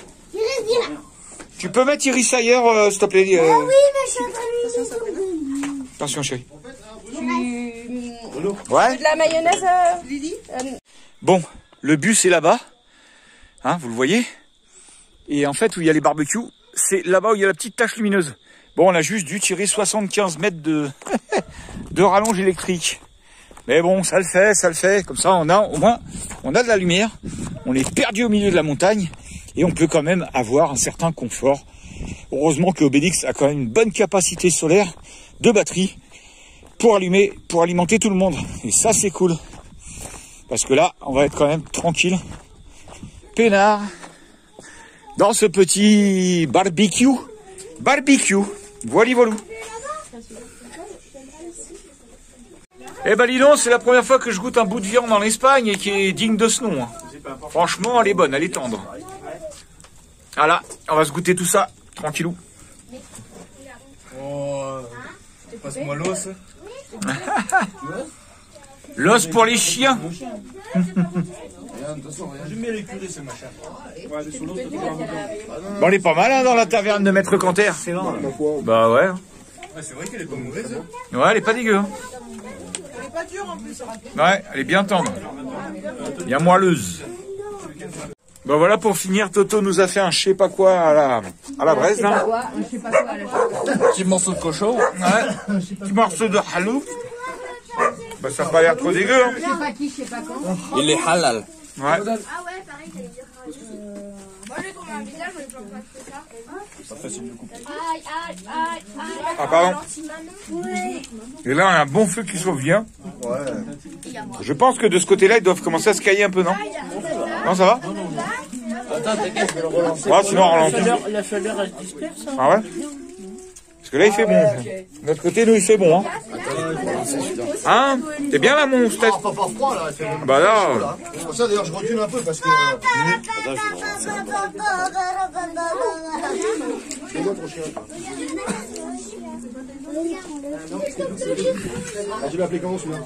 Tu peux mettre Iris ailleurs, euh, s'il te plaît. euh. Ah oui, mais je suis en train de lui dire. Attention, chérie. Tu... Ouais. De la mayonnaise, euh, Lily euh, Bon, le bus est là-bas. Hein, vous le voyez. Et en fait, où il y a les barbecues, c'est là-bas où il y a la petite tache lumineuse. Bon, on a juste dû tirer soixante-quinze mètres de, de rallonge électrique. Mais bon, ça le fait, ça le fait. Comme ça, on a au moins, on a de la lumière. On est perdu au milieu de la montagne. Et on peut quand même avoir un certain confort. Heureusement que Obélix a quand même une bonne capacité solaire de batterie pour allumer, pour alimenter tout le monde. Et ça, c'est cool. Parce que là, on va être quand même tranquille, peinard, dans ce petit barbecue. Barbecue. Voilà, voilà. Eh ben, dis donc, c'est la première fois que je goûte un bout de viande en Espagne et qui est digne de ce nom. Hein. Franchement, elle est bonne, elle est tendre. Voilà, on va se goûter tout ça, tranquillou. Oh, passe-moi l'os. L'os pour les chiens. J'aime bien les curés, ces machins. Bon, elle est pas mal hein, dans la taverne de Maître Canter. Bah ouais. Ouais, c'est vrai qu'elle est pas mauvaise. Hein. Ouais, elle est pas dégueu. Hein. Elle est pas dure en plus. Ouais, elle est bien tendre. Bien moelleuse. Bon voilà, pour finir, Toto nous a fait un je sais pas quoi à la, à la braise là. je sais pas quoi, là, Petit morceau de cochon. Ouais, petit morceau de halou. Bah ça a pas l'air trop dégueu. Hein. je sais pas qui, je sais pas quand. Il est halal. Ouais. Ah ouais, pareil, j'allais dire. Moi, j'ai trouvé un visage, mais je pense pas que c'est ça. C'est facile de couper. Aïe, aïe, aïe, aïe. Ah pardon. Ouais. Et là on a un bon feu qui sauve bien. Ouais. Je pense que de ce côté-là, ils doivent commencer à se cailler un peu, non? Non, ça va? Attends, t'inquiète, je vais le relancer. Ouais, sinon on ralentit. La chaleur, la chaleur, elle se disperse. Hein. Ah ouais? Parce que là, il fait bon. De notre côté, nous, il fait bon. Hein, hein? T'es bien là, mon steak? Ah, pas pas froid là. Il fait Bah là. chaud, là. C'est pour ça d'ailleurs je recule un peu parce que. Ah, je l'ai appelé comment celui-là?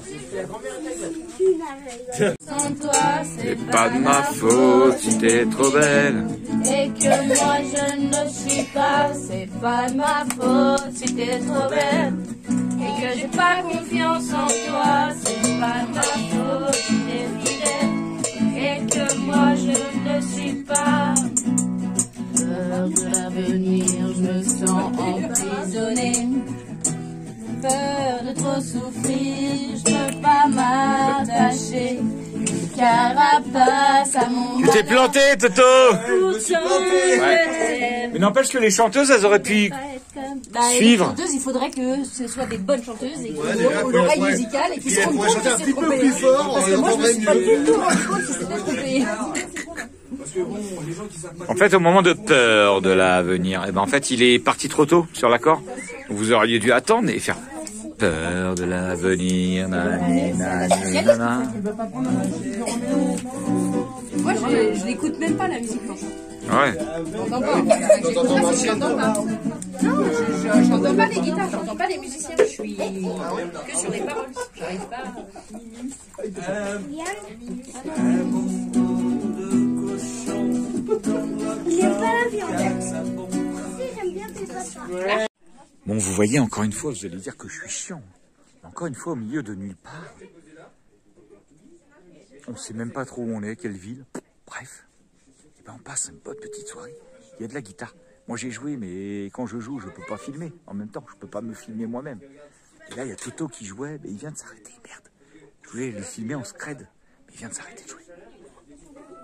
Sans toi, C'est pas de ma faute si t'es trop belle. Et que moi je ne suis pas, c'est pas de ma faute si t'es trop belle. Et que j'ai pas confiance en toi, c'est pas de ma faute si t'es fidèle. Et que moi je ne suis pas. Peur de l'avenir, je me sens emprisonnée. Peur de trop souffrir, je peux pas m'attacher. Carapace à mon. Tu t'es planté, Toto! Je me suis planté. Ouais. Mais n'empêche que les chanteuses, elles auraient pu Bah, suivre. Les chanteuses, il faudrait que ce soit des bonnes chanteuses et qui Ouais, ont déjà, l'oreille ouais. musicale et qui Puis se elles rendent pourraient compte chanter qu'ils un s'est petit peu trompé. plus fort, Parce on que moi, je me entendrait suis pas mieux. du tout rendu compte qu'ils s'étaient trompés. Parce que bon, les gens qui savent pas. En fait, au moment de peur de l'avenir, eh ben, en fait, il est parti trop tôt sur l'accord. Vous auriez dû attendre et faire peur de l'avenir. Nani, nani, nana. Moi, je, je l'écoute même pas la musique quand je chante. Ouais. J'entends pas. En fait, c'est que j'écoute pas, c'est que j'entends pas. Non, je, je, j'entends pas les guitares, j'entends pas les musiciens. Je suis que sur les paroles. J'arrive pas. Il aime pas la viande. Si, j'aime bien tes papas. Bon, vous voyez, encore une fois, vous allez dire que je suis chiant. Encore une fois, au milieu de nulle part. On ne sait même pas trop où on est, quelle ville. Bref. Et ben, on passe une bonne petite soirée. Il y a de la guitare. Moi, j'ai joué, mais quand je joue, je ne peux pas filmer. En même temps, je ne peux pas me filmer moi-même. Et là, il y a Toto qui jouait, mais il vient de s'arrêter. Merde. Je voulais le filmer en scred, mais il vient de s'arrêter de jouer.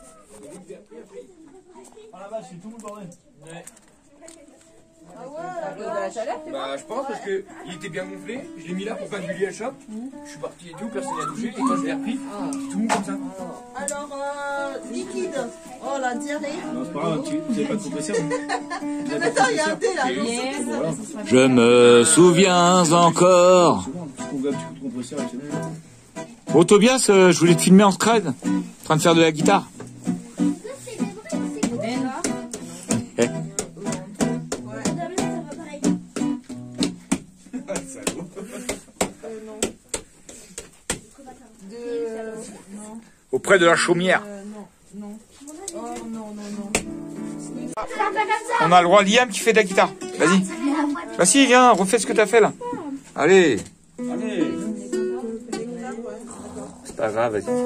Ah la vache, c'est tout le bordel. Ouais. Ah ouais, à cause de la chaleur, tu vois. Bah, je pense parce que il était bien gonflé. Je l'ai mis là pour pas que Julie elle chope. Je suis parti et tout, personne n'a touché. Et quand je l'ai repris, c'est tout mou comme ça. Alors, euh, liquide. Oh, la diarrhée. Non, c'est pas grave, tu n'avez pas de compresseur. Mais attends, il y a un thé là. Voilà. Je me souviens encore. Tu trouves un petit coup de compresseur et c'est bon. Bon Tobias, euh, je voulais te filmer en scred, en train de faire de la guitare. Eh. Auprès de la chaumière. On a le roi Liam qui fait de la guitare. Vas-y. Vas-y, viens, refais ce que t'as fait là. Allez. Allez. C'est pas grave, vas-y.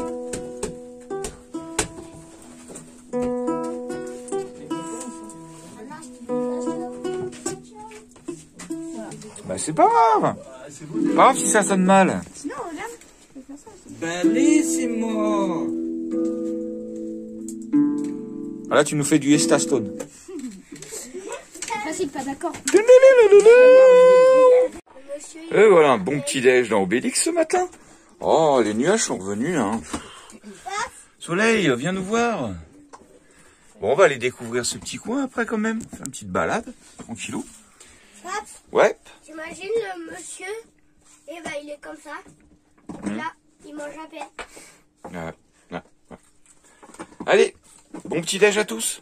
Bah c'est pas grave. Pas grave si ça sonne mal. Sinon, regarde. Bellissimo. Là tu nous fais du Estastone. Facile, pas d'accord. Et voilà un bon petit déj dans Obélix ce matin. Oh, les nuages sont revenus. Hein. Soleil, viens nous voir. Bon, on va aller découvrir ce petit coin après quand même. Faire une petite balade, tranquillou. Ouais. J'imagine le monsieur, et bah il est comme ça. Mmh. Là, il mange à peine. Ouais, ouais, ouais. Allez, bon petit déj à tous.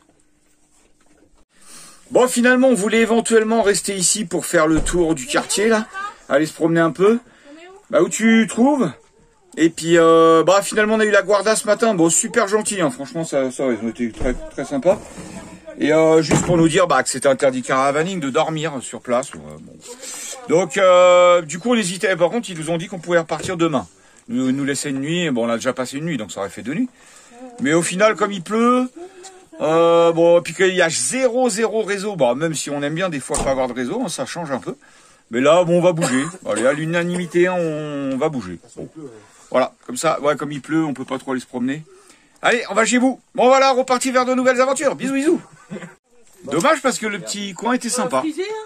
Bon, finalement, on voulait éventuellement rester ici pour faire le tour du quartier, là. Aller se promener un peu. Bah, où tu trouves. Et puis, euh, bah, finalement, on a eu la guarda ce matin. Bon, super gentil, hein. Franchement, ça, ça, ils ont été très, très sympas. Et euh, juste pour nous dire bah, que c'était interdit caravaning de dormir sur place. Euh, bon. Donc, euh, du coup, on hésitait. Par contre, ils nous ont dit qu'on pouvait repartir demain. Nous, nous laisser une nuit. Bon, on a déjà passé une nuit, donc ça aurait fait deux nuits. Mais au final, comme il pleut, euh, bon, puis qu'il y a zéro, zéro réseau. Bon, même si on aime bien des fois pas avoir de réseau, hein, ça change un peu. Mais là, bon, on va bouger. Allez, à l'unanimité, hein, on va bouger. Bon. Voilà, comme ça, ouais, comme il pleut, on peut pas trop aller se promener. Allez, on va chez vous. Bon, voilà, reparti vers de nouvelles aventures. Bisous, bisous. Dommage parce que le petit coin était sympa.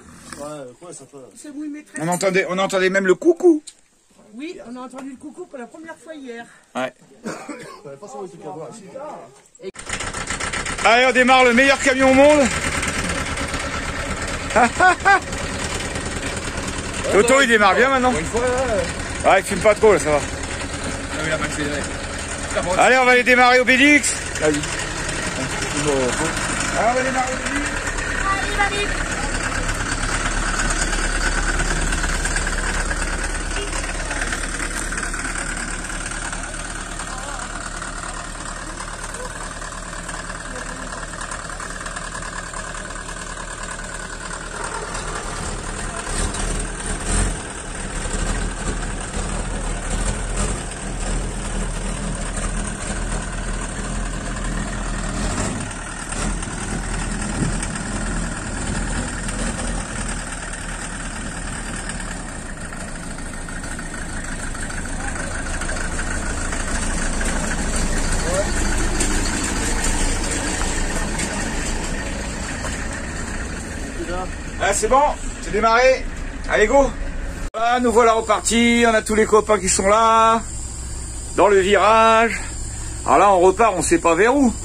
On entendait, on entendait même le coucou. Oui, on a entendu le coucou pour la première fois hier. Ouais. Allez, on démarre le meilleur camion au monde. Toto, il démarre bien maintenant. Ouais, il filme pas trop là, ça va. Allez, on va aller démarrer Obélix. Vas-y. Allez, on va démarrer Obélix. Allez, allez. Ah, c'est bon, c'est démarré. Allez, go. Voilà, nous voilà repartis. On a tous les copains qui sont là. Dans le virage. Alors là, on repart, on sait pas vers où.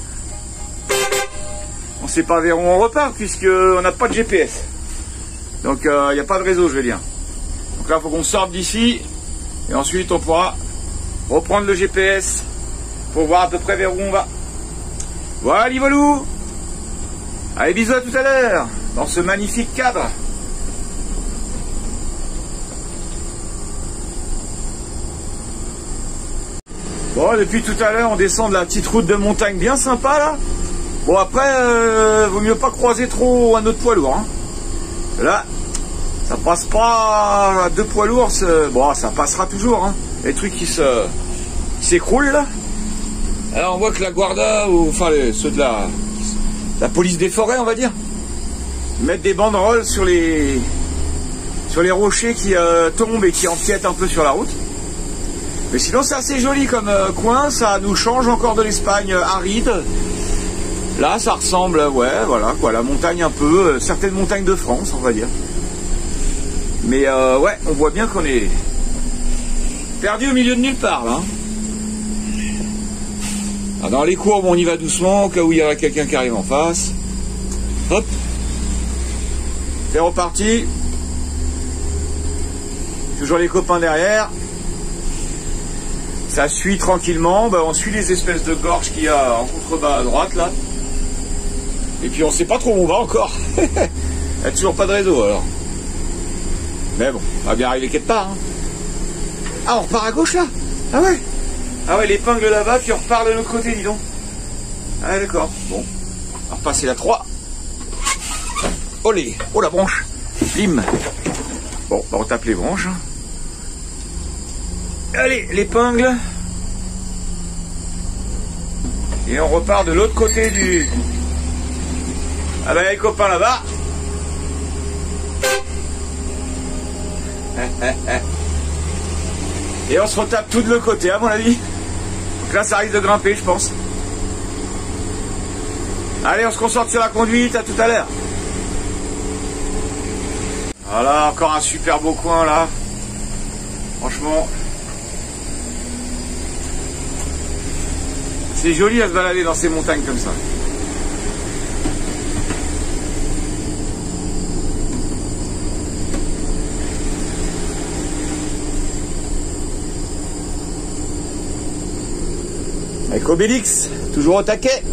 On sait pas vers où on repart, puisqu'on n'a pas de G P S. Donc, il euh, n'y a pas de réseau, je vais dire. Donc là, il faut qu'on sorte d'ici. Et ensuite, on pourra reprendre le G P S pour voir à peu près vers où on va. Voilà, Livolou. Allez, bisous à tout à l'heure. Dans ce magnifique cadre. Bon, depuis tout à l'heure, on descend de la petite route de montagne bien sympa, là. Bon, après, euh, vaut mieux pas croiser trop un autre poids lourd. Hein. Là, ça passe pas à deux poids lourds. Bon, ça passera toujours. Hein. Les trucs qui se qui s'écroulent, là. Alors, on voit que la Guarda, ou enfin, les, ceux de la, la police des forêts, on va dire, mettre des banderoles sur les sur les rochers qui euh, tombent et qui empiètent un peu sur la route. Mais sinon c'est assez joli comme euh, coin, ça nous change encore de l'Espagne euh, aride. Là ça ressemble, ouais voilà quoi, la montagne un peu, euh, certaines montagnes de France on va dire. Mais euh, ouais, on voit bien qu'on est perdu au milieu de nulle part là. Alors, dans les courbes on y va doucement, au cas où il y aura quelqu'un qui arrive en face. Hop. C'est reparti. Toujours les copains derrière. Ça suit tranquillement, ben, on suit les espèces de gorges qu'il y a en contrebas à droite là. Et puis on sait pas trop où on va encore. Il n'y a toujours pas de réseau alors. Mais bon, on va bien arriver quelque part. Hein. Ah, on repart à gauche là. Ah ouais. Ah ouais, l'épingle là-bas, puis on repart de l'autre côté, dis donc. Ah d'accord, bon. On va repasser la trois. Olé, oh la branche. Bim. Bon, bah, on tape les branches. Allez, l'épingle. Et on repart de l'autre côté du... Ah bah les copains là-bas. Et on se retape tout de l'autre côté à mon avis. Donc là ça risque de grimper je pense. Allez, on se concentre sur la conduite, à tout à l'heure. Voilà, encore un super beau coin là. Franchement. C'est joli à se balader dans ces montagnes comme ça. Avec Obélix, toujours au taquet.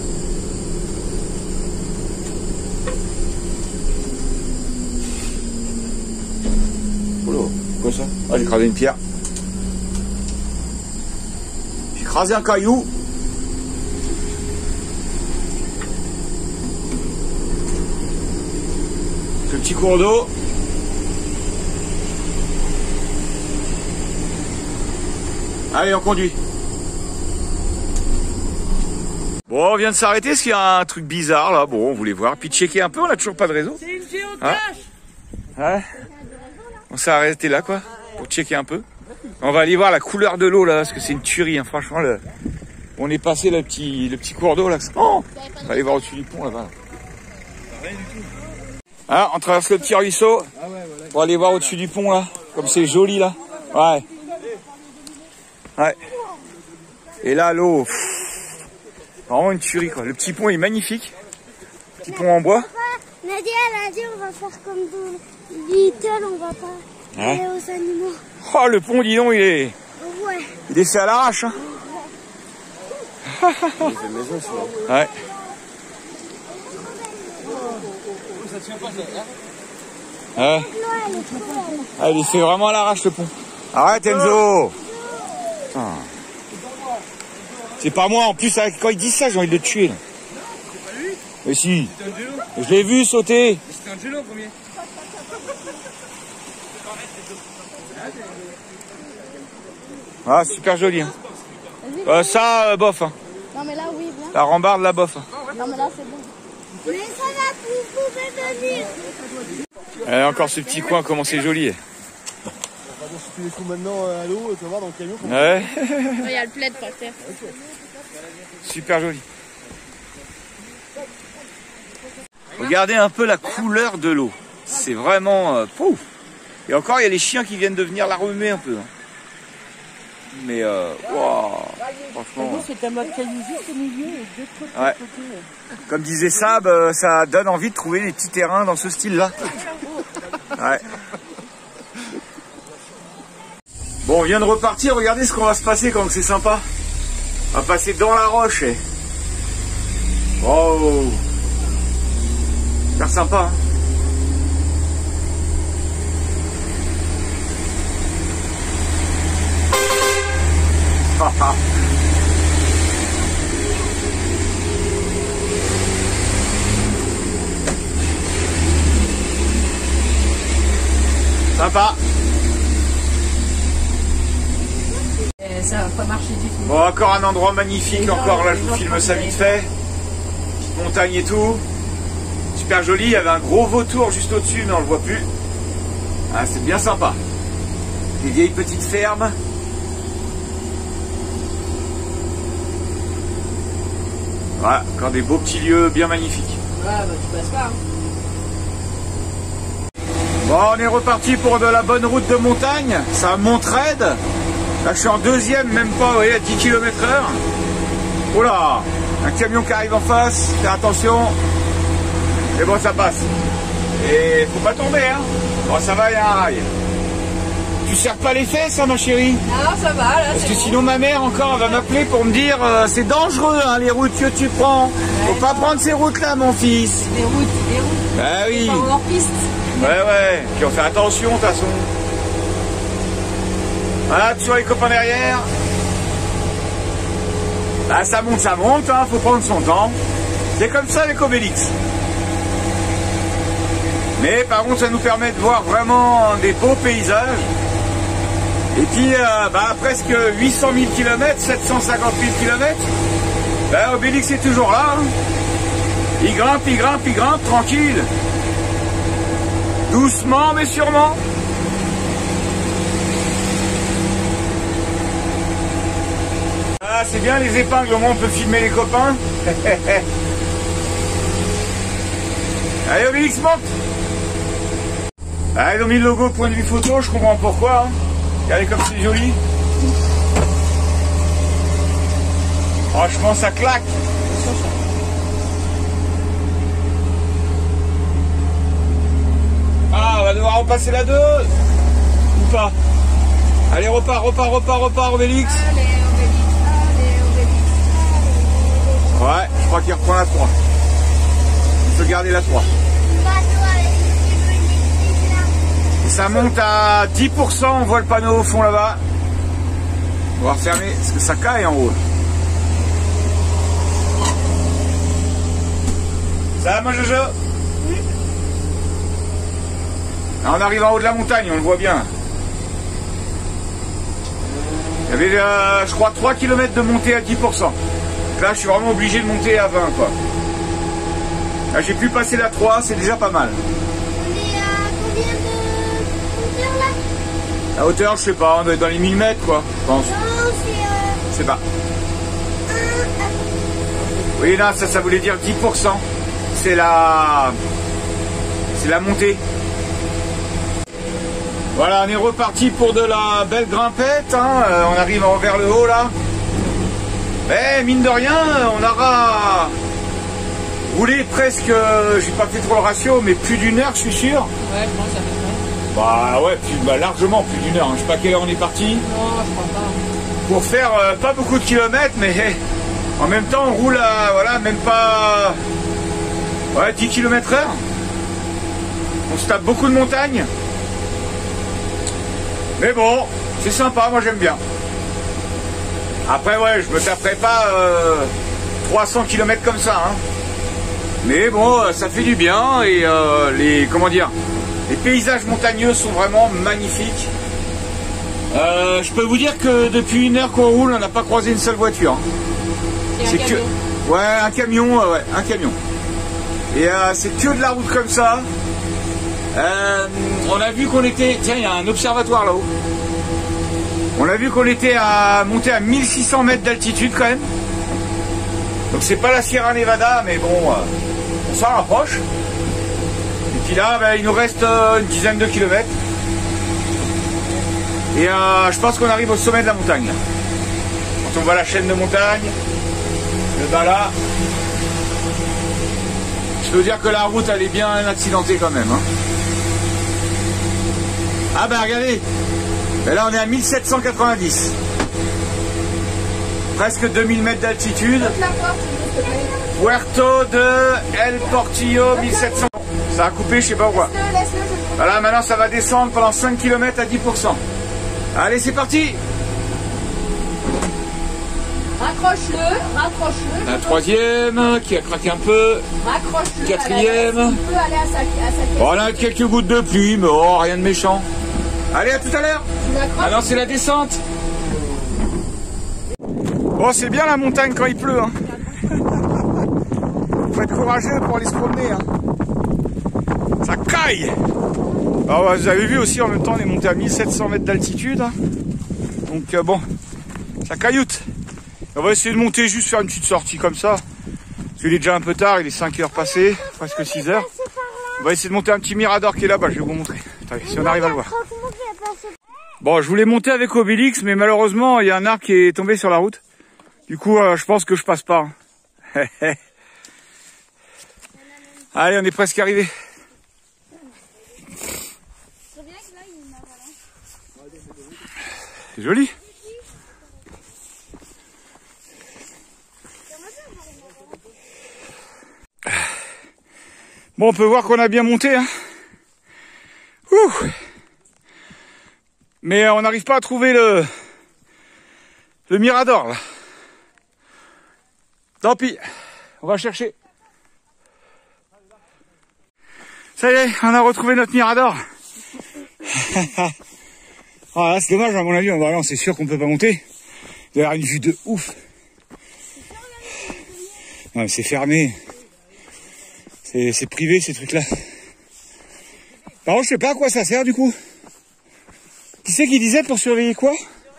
Oh là, quoi ça? Ah, j'ai écrasé une pierre. J'ai écrasé un caillou. Ce petit cours d'eau. Allez, on conduit. Bon, on vient de s'arrêter parce qu'il y a un truc bizarre là. Bon, on voulait voir. Puis checker un peu, on n'a toujours pas de réseau. C'est une géocache. Hein ouais. On s'est arrêté là quoi, pour checker un peu. On va aller voir la couleur de l'eau là, parce que c'est une tuerie. Hein. Franchement, le... on est passé le petit, le petit cours d'eau là. Oh, on va aller voir au-dessus du pont là-bas. Ah, on traverse le petit ruisseau pour aller voir au-dessus du pont là. Comme c'est joli là. Ouais. Ouais. Et là, l'eau. Vraiment une tuerie quoi. Le petit pont est magnifique. Petit pont en bois. Nadia, elle a dit on va faire comme dans Little, on va pas aller ouais. aux animaux. Oh le pont dis donc il est. Ouais. Il est fait à l'arrache. Hein. Ouais. Ça tient pas ça. Ouais. Ah, il est fait vraiment à l'arrache le pont. Arrête Enzo. Putain. C'est pas moi, en plus quand il dit ça j'ai envie de le tuer là. C'est pas lui? Mais si. C'était un gélo. Je l'ai vu sauter. C'était un gélo premier. Ah super joli hein. Euh, ça euh, bof hein. Non mais là oui, bien. La rambarde la bof. Hein. Non mais là c'est bon. Mais ça va, vous pouvez venir. Euh, encore ce petit coin, comment c'est joli. Si tu les fous maintenant à l'eau, tu vas voir dans le camion. Ouais. Il y a le plaid par terre. Super joli. Regardez un peu la couleur de l'eau. C'est vraiment... Euh, pouf. Et encore, il y a les chiens qui viennent de venir la remuer un peu. Hein. Mais, euh, wow, franchement... C'est un mode caillou juste au milieu et deux trucs ouais. de côté. Comme disait Sab, euh, ça donne envie de trouver des petits terrains dans ce style-là. Ouais. Bon, on vient de repartir, regardez ce qu'on va se passer quand c'est sympa. On va passer dans la roche. Et... oh, super sympa. Hein. Sympa. Et ça va pas marcher du tout. Bon, encore un endroit magnifique, encore là je vous filme ça vite fait. Petite montagne et tout. Super joli, il y avait un gros vautour juste au-dessus mais on le voit plus. Ah, c'est bien sympa. Des vieilles petites fermes. Voilà, encore des beaux petits lieux bien magnifiques. Ouais, bah tu passes pas. Hein. Bon, on est reparti pour de la bonne route de montagne. Ça monte raide. Là, je suis en deuxième, même pas, vous voyez, à dix kilomètres heure. Oh là, un camion qui arrive en face. Fais attention. Et bon, ça passe. Et faut pas tomber, hein. Bon, ça va, il y a un rail. Tu serres pas les fesses, hein, ma chérie? Non, ça va, là. Parce que bon. sinon, ma mère, encore, elle va m'appeler pour me dire euh, c'est dangereux, hein, les routes que tu prends. Ouais, faut pas non. prendre ces routes-là, mon fils. C'est des routes, des routes. Bah oui. Pas hors piste. Ouais, ouais. Puis on fait attention, de toute façon. Voilà, toujours les copains derrière. Bah, ça monte, ça monte, hein, faut prendre son temps. C'est comme ça avec Obélix. Mais par contre, ça nous permet de voir vraiment des beaux paysages. Et puis, euh, bah, presque huit cent mille kilomètres, sept cent cinquante mille kilomètres, bah, Obélix est toujours là. Hein. Il grimpe, il grimpe, il grimpe, tranquille. Doucement, mais sûrement. Ah, c'est bien les épingles, au moins on peut filmer les copains. Allez, Obélix, monte. Ah, ils ont mis le logo point de vue photo, je comprends pourquoi. Hein. Regardez comme c'est joli. Franchement, ça claque. Ah, on va devoir repasser la deux. Ou pas? Allez, repart, repart, repart, repart, Obélix. Allez, Obélix, allez, Obélix, allez. Ouais, je crois qu'il reprend la trois. Il faut garder la trois. Et ça monte à dix pour cent, on voit le panneau au fond là-bas. On va refermer, parce que ça caille en haut. Ça va, mon Jojo? Oui. On arrive en haut de la montagne, on le voit bien. Il y avait, euh, je crois, trois kilomètres de montée à dix pour cent. Là, je suis vraiment obligé de monter à vingt, quoi. Là, j'ai pu passer la trois, c'est déjà pas mal. On est à combien de hauteur là? La hauteur, je sais pas, on doit être dans les mille mètres, quoi, je pense. Non, c'est... Euh... Je sais pas. Un, un... Oui, là, ça, ça voulait dire dix pour cent. C'est la... C'est la montée. Voilà, on est reparti pour de la belle grimpette, hein. Euh, on arrive vers le haut, là. Mais, mine de rien, on aura roulé presque, j'ai pas fait trop le ratio, mais plus d'une heure, je suis sûr. Ouais, je pense à peu près. Bah ouais, plus, bah, largement plus d'une heure. Je sais pas à quelle heure on est parti. Non, je crois pas. Pour faire euh, pas beaucoup de kilomètres, mais hey, en même temps, on roule à, voilà, même pas... Ouais, dix kilomètres heure. On se tape beaucoup de montagnes. Mais bon, c'est sympa, moi j'aime bien. Après, ouais, je me taperai pas euh, trois cents kilomètres comme ça. Hein. Mais bon, ça fait du bien et euh, les, comment dire, les paysages montagneux sont vraiment magnifiques. Euh, je peux vous dire que depuis une heure qu'on roule, on n'a pas croisé une seule voiture. Hein. C'est que, ouais, un camion, ouais, un camion. Et euh, c'est que de la route comme ça. Euh, on a vu qu'on était... Tiens, il y a un observatoire là-haut. On a vu qu'on était à monter à mille six cents mètres d'altitude quand même. Donc c'est pas la Sierra Nevada, mais bon, euh, on s'en rapproche. Et puis là, ben, il nous reste euh, une dizaine de kilomètres. Et euh, je pense qu'on arrive au sommet de la montagne. Quand on voit la chaîne de montagne, le bas là, je peux vous dire que la route elle est bien accidentée quand même. Hein. Ah bah regardez, et là on est à mille sept cent quatre-vingt-dix. Presque deux mille mètres d'altitude. Puerto de El Portillo, mille sept cents. Ça a coupé, je sais pas pourquoi. Voilà, maintenant ça va descendre pendant cinq kilomètres à dix pour cent. Allez, c'est parti. Raccroche-le, raccroche-le. La troisième qui a craqué un peu. Raccroche-le. Quatrième. Il peut aller à sa, à sa bon, on a quelques gouttes de pluie, mais oh, rien de méchant. Allez, à tout à l'heure. Maintenant, c'est la descente. Bon, c'est bien la montagne quand il pleut. Hein. Faut être courageux pour aller se promener. Hein. Ça caille. Alors, vous avez vu aussi, en même temps, on est monté à mille sept cents mètres d'altitude. Hein. Donc, euh, bon, ça cailloute. On va essayer de monter, juste faire une petite sortie comme ça. Parce qu'il est déjà un peu tard, il est cinq heures passées, presque six heures. On va essayer de monter un petit mirador qui est là-bas, je vais vous montrer. Attendez, si on arrive à le voir. Bon, je voulais monter avec Obélix, mais malheureusement, il y a un arbre qui est tombé sur la route. Du coup, euh, je pense que je passe pas. Allez, on est presque arrivé. C'est joli. Bon, on peut voir qu'on a bien monté. Hein. Ouh. Mais on n'arrive pas à trouver le, le mirador là. Tant pis, on va chercher. Ça y est, on a retrouvé notre mirador. Ah, c'est dommage, à mon avis, on va, c'est sûr qu'on peut pas monter. Il y a une vue de ouf. Ouais, c'est fermé. C'est privé ces trucs là. Par contre, je sais pas à quoi ça sert du coup. Qui c'est qui disait pour surveiller quoi?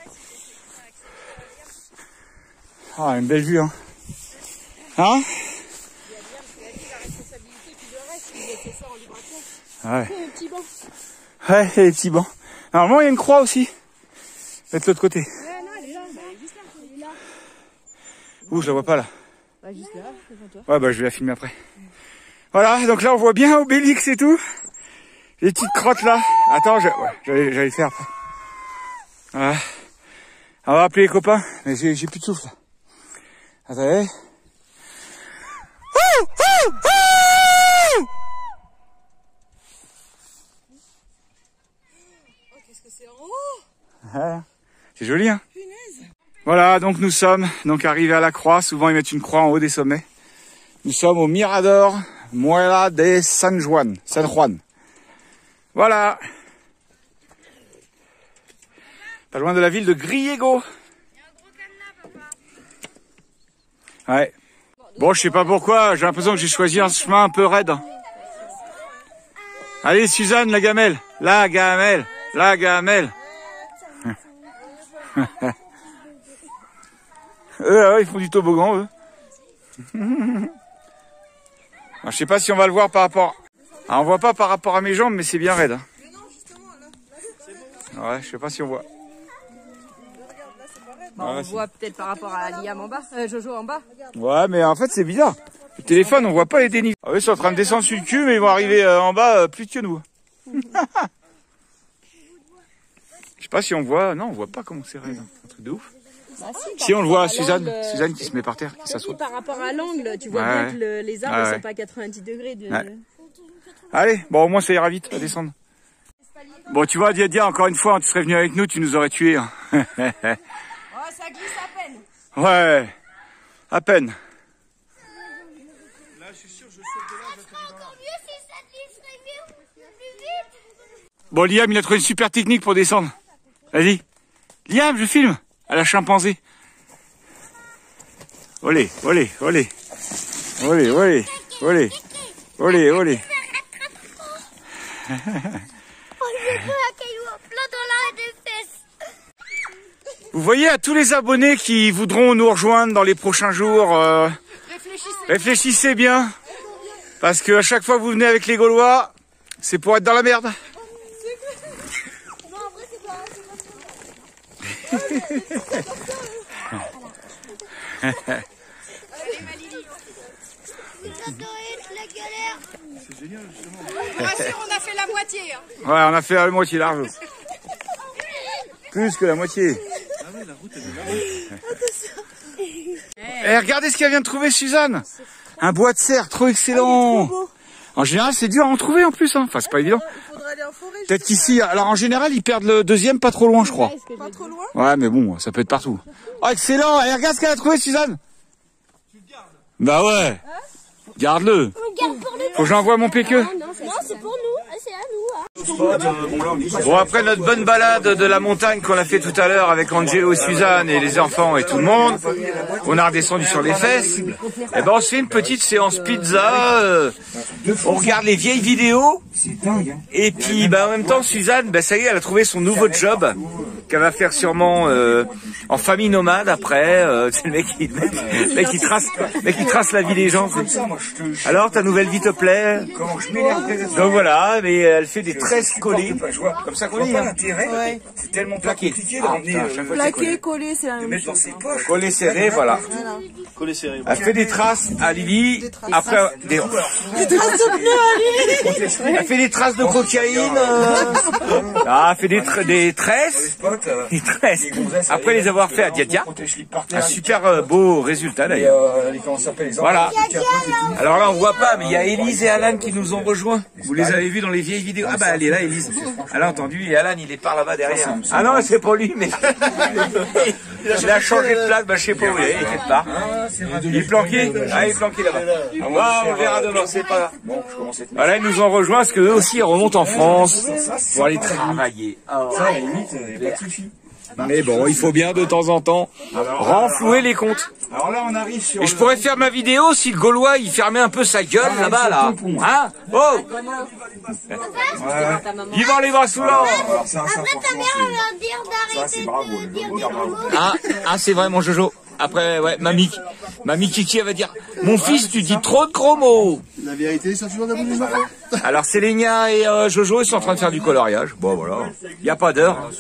Ah, une belle vue, hein. Hein? Ouais. Ouais, les petits bancs. Normalement, il y a une croix aussi. Mettre de l'autre côté. Ouh, je la vois pas là. Ouais, bah je vais la filmer après. Voilà, donc là on voit bien Obélix et tout. Les petites crottes là. Attends, je... ouais, j'allais le faire après. Voilà. On va appeler les copains, mais j'ai plus de souffle là. Attendez. Ouais. C'est joli, hein. Voilà, donc nous sommes donc arrivés à la croix. Souvent ils mettent une croix en haut des sommets. Nous sommes au Mirador Muela de San Juan. San Juan. Voilà. Pas loin de la ville de Griego. Ouais. Bon, je sais pas pourquoi, j'ai l'impression que j'ai choisi un chemin un peu raide. Allez, Suzanne, la gamelle. La gamelle. La gamelle. Eux, là, ils font du toboggan, eux. Alors, je sais pas si on va le voir par rapport... Alors, on voit pas par rapport à mes jambes, mais c'est bien raide. Hein. Ouais, je sais pas si on voit. Bon, ouais, on voit peut-être par rapport à Liam en bas, euh, Jojo en bas. Ouais, mais en fait, c'est bizarre. Le téléphone, on voit pas les dénivelés. Ah, eux, ils sont en train de descendre sur le cul, mais ils vont arriver euh, en bas euh, plus que nous. Je sais pas si on voit... Non, on voit pas comment c'est raide. Un truc de ouf. Bah, si, si on le voit, Suzanne, euh... Suzanne qui se met par terre, qui s'assoit. Par rapport à l'angle, tu vois ouais, bien ouais. que le, les arbres ouais, sont pas à quatre-vingt-dix degrés. De... Ouais. Allez, bon, au moins ça ira vite à descendre. Bon, tu vois, Dia Dia, encore une fois, tu serais venu avec nous, tu nous aurais tués. Hein. Oh, ça glisse à peine. Ouais, à peine. Là, je suis sûr, je saute de là. Ça serait encore mieux si ça glisserait mieux, plus vite. Bon, Liam, il a trouvé une super technique pour descendre. Vas-y. Liam, je filme. À la chimpanzé. Olé, olé, olé. Olé, olé, olé. Olé, olé. Vous voyez, à tous les abonnés qui voudront nous rejoindre dans les prochains jours, euh, réfléchissez. réfléchissez bien. Parce que à chaque fois que vous venez avec les Gaulois, c'est pour être dans la merde. C'est génial justement. On a fait la moitié. Hein. Ouais, on a fait la moitié large. Plus que la moitié. Ah ouais, la route elle est là. Eh, regardez ce qu'elle vient de trouver, Suzanne. Un bois de serre, trop excellent. En général, c'est dur à en trouver en plus. Hein. Enfin, c'est pas évident. Peut-être qu'ici, alors en général, ils perdent le deuxième pas trop loin, je crois. Pas trop loin? Ouais, mais bon, ça peut être partout. Oh, excellent. Et regarde ce qu'elle a trouvé, Suzanne. Tu le gardes? Bah ouais. Garde-le. Faut que j'envoie mon péqueux. Non, c'est pour nous. C'est à nous. Hein. Bon, après notre bonne balade de la montagne qu'on a fait tout à l'heure avec Angelo, Suzanne et les enfants et tout le monde, on a redescendu sur les fesses. Et ben on se fait une petite séance pizza. Euh, on regarde les vieilles vidéos. Et puis ben, en même temps, Suzanne, ben, ça y est, elle a trouvé son nouveau job. qu'elle va faire sûrement euh, en famille nomade après. Euh, c'est le mec qui, le mec, le mec qui trace, le mec qui trace la vie des gens. Alors ta nouvelle vie te plaît? Donc voilà, mais elle fait des tresses collées, comme ça qu'on dit. Hein. Ouais. C'est tellement plaqué. Ah, putain, Plaqué, collé, c'est la même chose. Collé serré, voilà. Voilà. Collé serré. Elle fait des traces à Lily. Après, des... Des traces de pneus à Lily. Elle fait des traces de cocaïne. Euh... Ah, elle fait des, tra des tresses. Des tresses. Après les avoir fait à Diadia. Un super euh, beau résultat d'ailleurs. Voilà. Alors là, on voit pas, mais il y a Élise et Alan qui nous ont rejoints. Vous les avez vus dans les vieilles vidéos. Ah bah, elle est là, Élise. Elle a entendu. Et Alan, il est par là-bas derrière. Ah non, c'est pas lui, mais... il a changé de place. Bah, je sais pas où il est. Il est quelque part. Il est planqué. Ah, il est planqué là-bas. Ah, on verra demain, c'est pas grave. Voilà, ils nous ont rejoints parce qu'eux aussi, ils remontent en France pour aller travailler. Ça, à la limite, il n'y a pas de souci. Mais bon, il faut bien de temps en temps renflouer les comptes. Alors là, on arrive sur. Et je pourrais faire ma vidéo si le Gaulois il fermait un peu sa gueule là-bas, là. Hein? Oh! Vivant les bras sous l'or! Après, ta mère, elle va dire d'arrêter de dire des gros mots. Ah, ah c'est vrai, mon Jojo. Après, ouais, mamie, mamie Kiki, elle va dire, mon fils, tu dis trop de gros mots. La vérité, c'est toujours d'avoir des enfants. Alors, Célénia et euh, Jojo, ils sont en train de faire du coloriage. Bon, voilà. Il n'y a pas d'heure.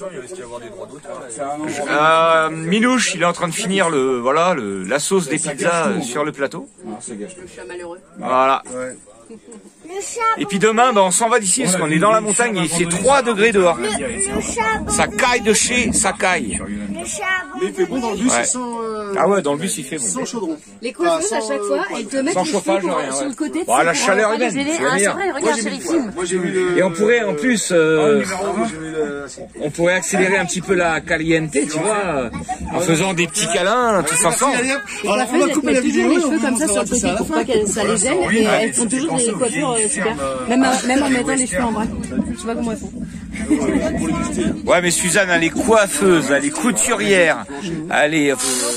Euh, Minouche, il est en train de finir le, voilà, le, la sauce des pizzas sur le plateau. Je suis malheureux. Voilà. Et puis demain, ben, on s'en va d'ici parce qu'on est dans la montagne et il fait trois degrés dehors. Ça caille de chez, ça caille. Mais il fait bon dans le bus, Ouais. sans, euh, Ah ouais, dans le bus il fait bon. sans chaudron. Les coiffeuses, à chaque fois, elles te mettent Sans les chauffage, cheveux pour- rien, sur ouais. le côté. Bon, la pour chaleur pas les humaine, gêner. c'est Ah, c'est meilleur. vrai, regarde sur les films. Moi, j'ai vu le. Et on pourrait en plus, euh, Moi, j'ai vu le. on pourrait accélérer un petit peu la caliente, tu vois, en faisant des petits câlins tous ensemble. Allez, hop. Les Alors, on coiffeuses, va elles te couper la mettent toujours vidéo. les et on cheveux comme ça va sur le faire côté à la pour fin. pas que ça les gêne. Et elles font toujours des coiffures euh, super. Même, à- même en mettant les cheveux en vrac. Je sais pas comment elles font. Ouais, mais Suzanne, elle est coiffeuse, elle est couturière, elle est...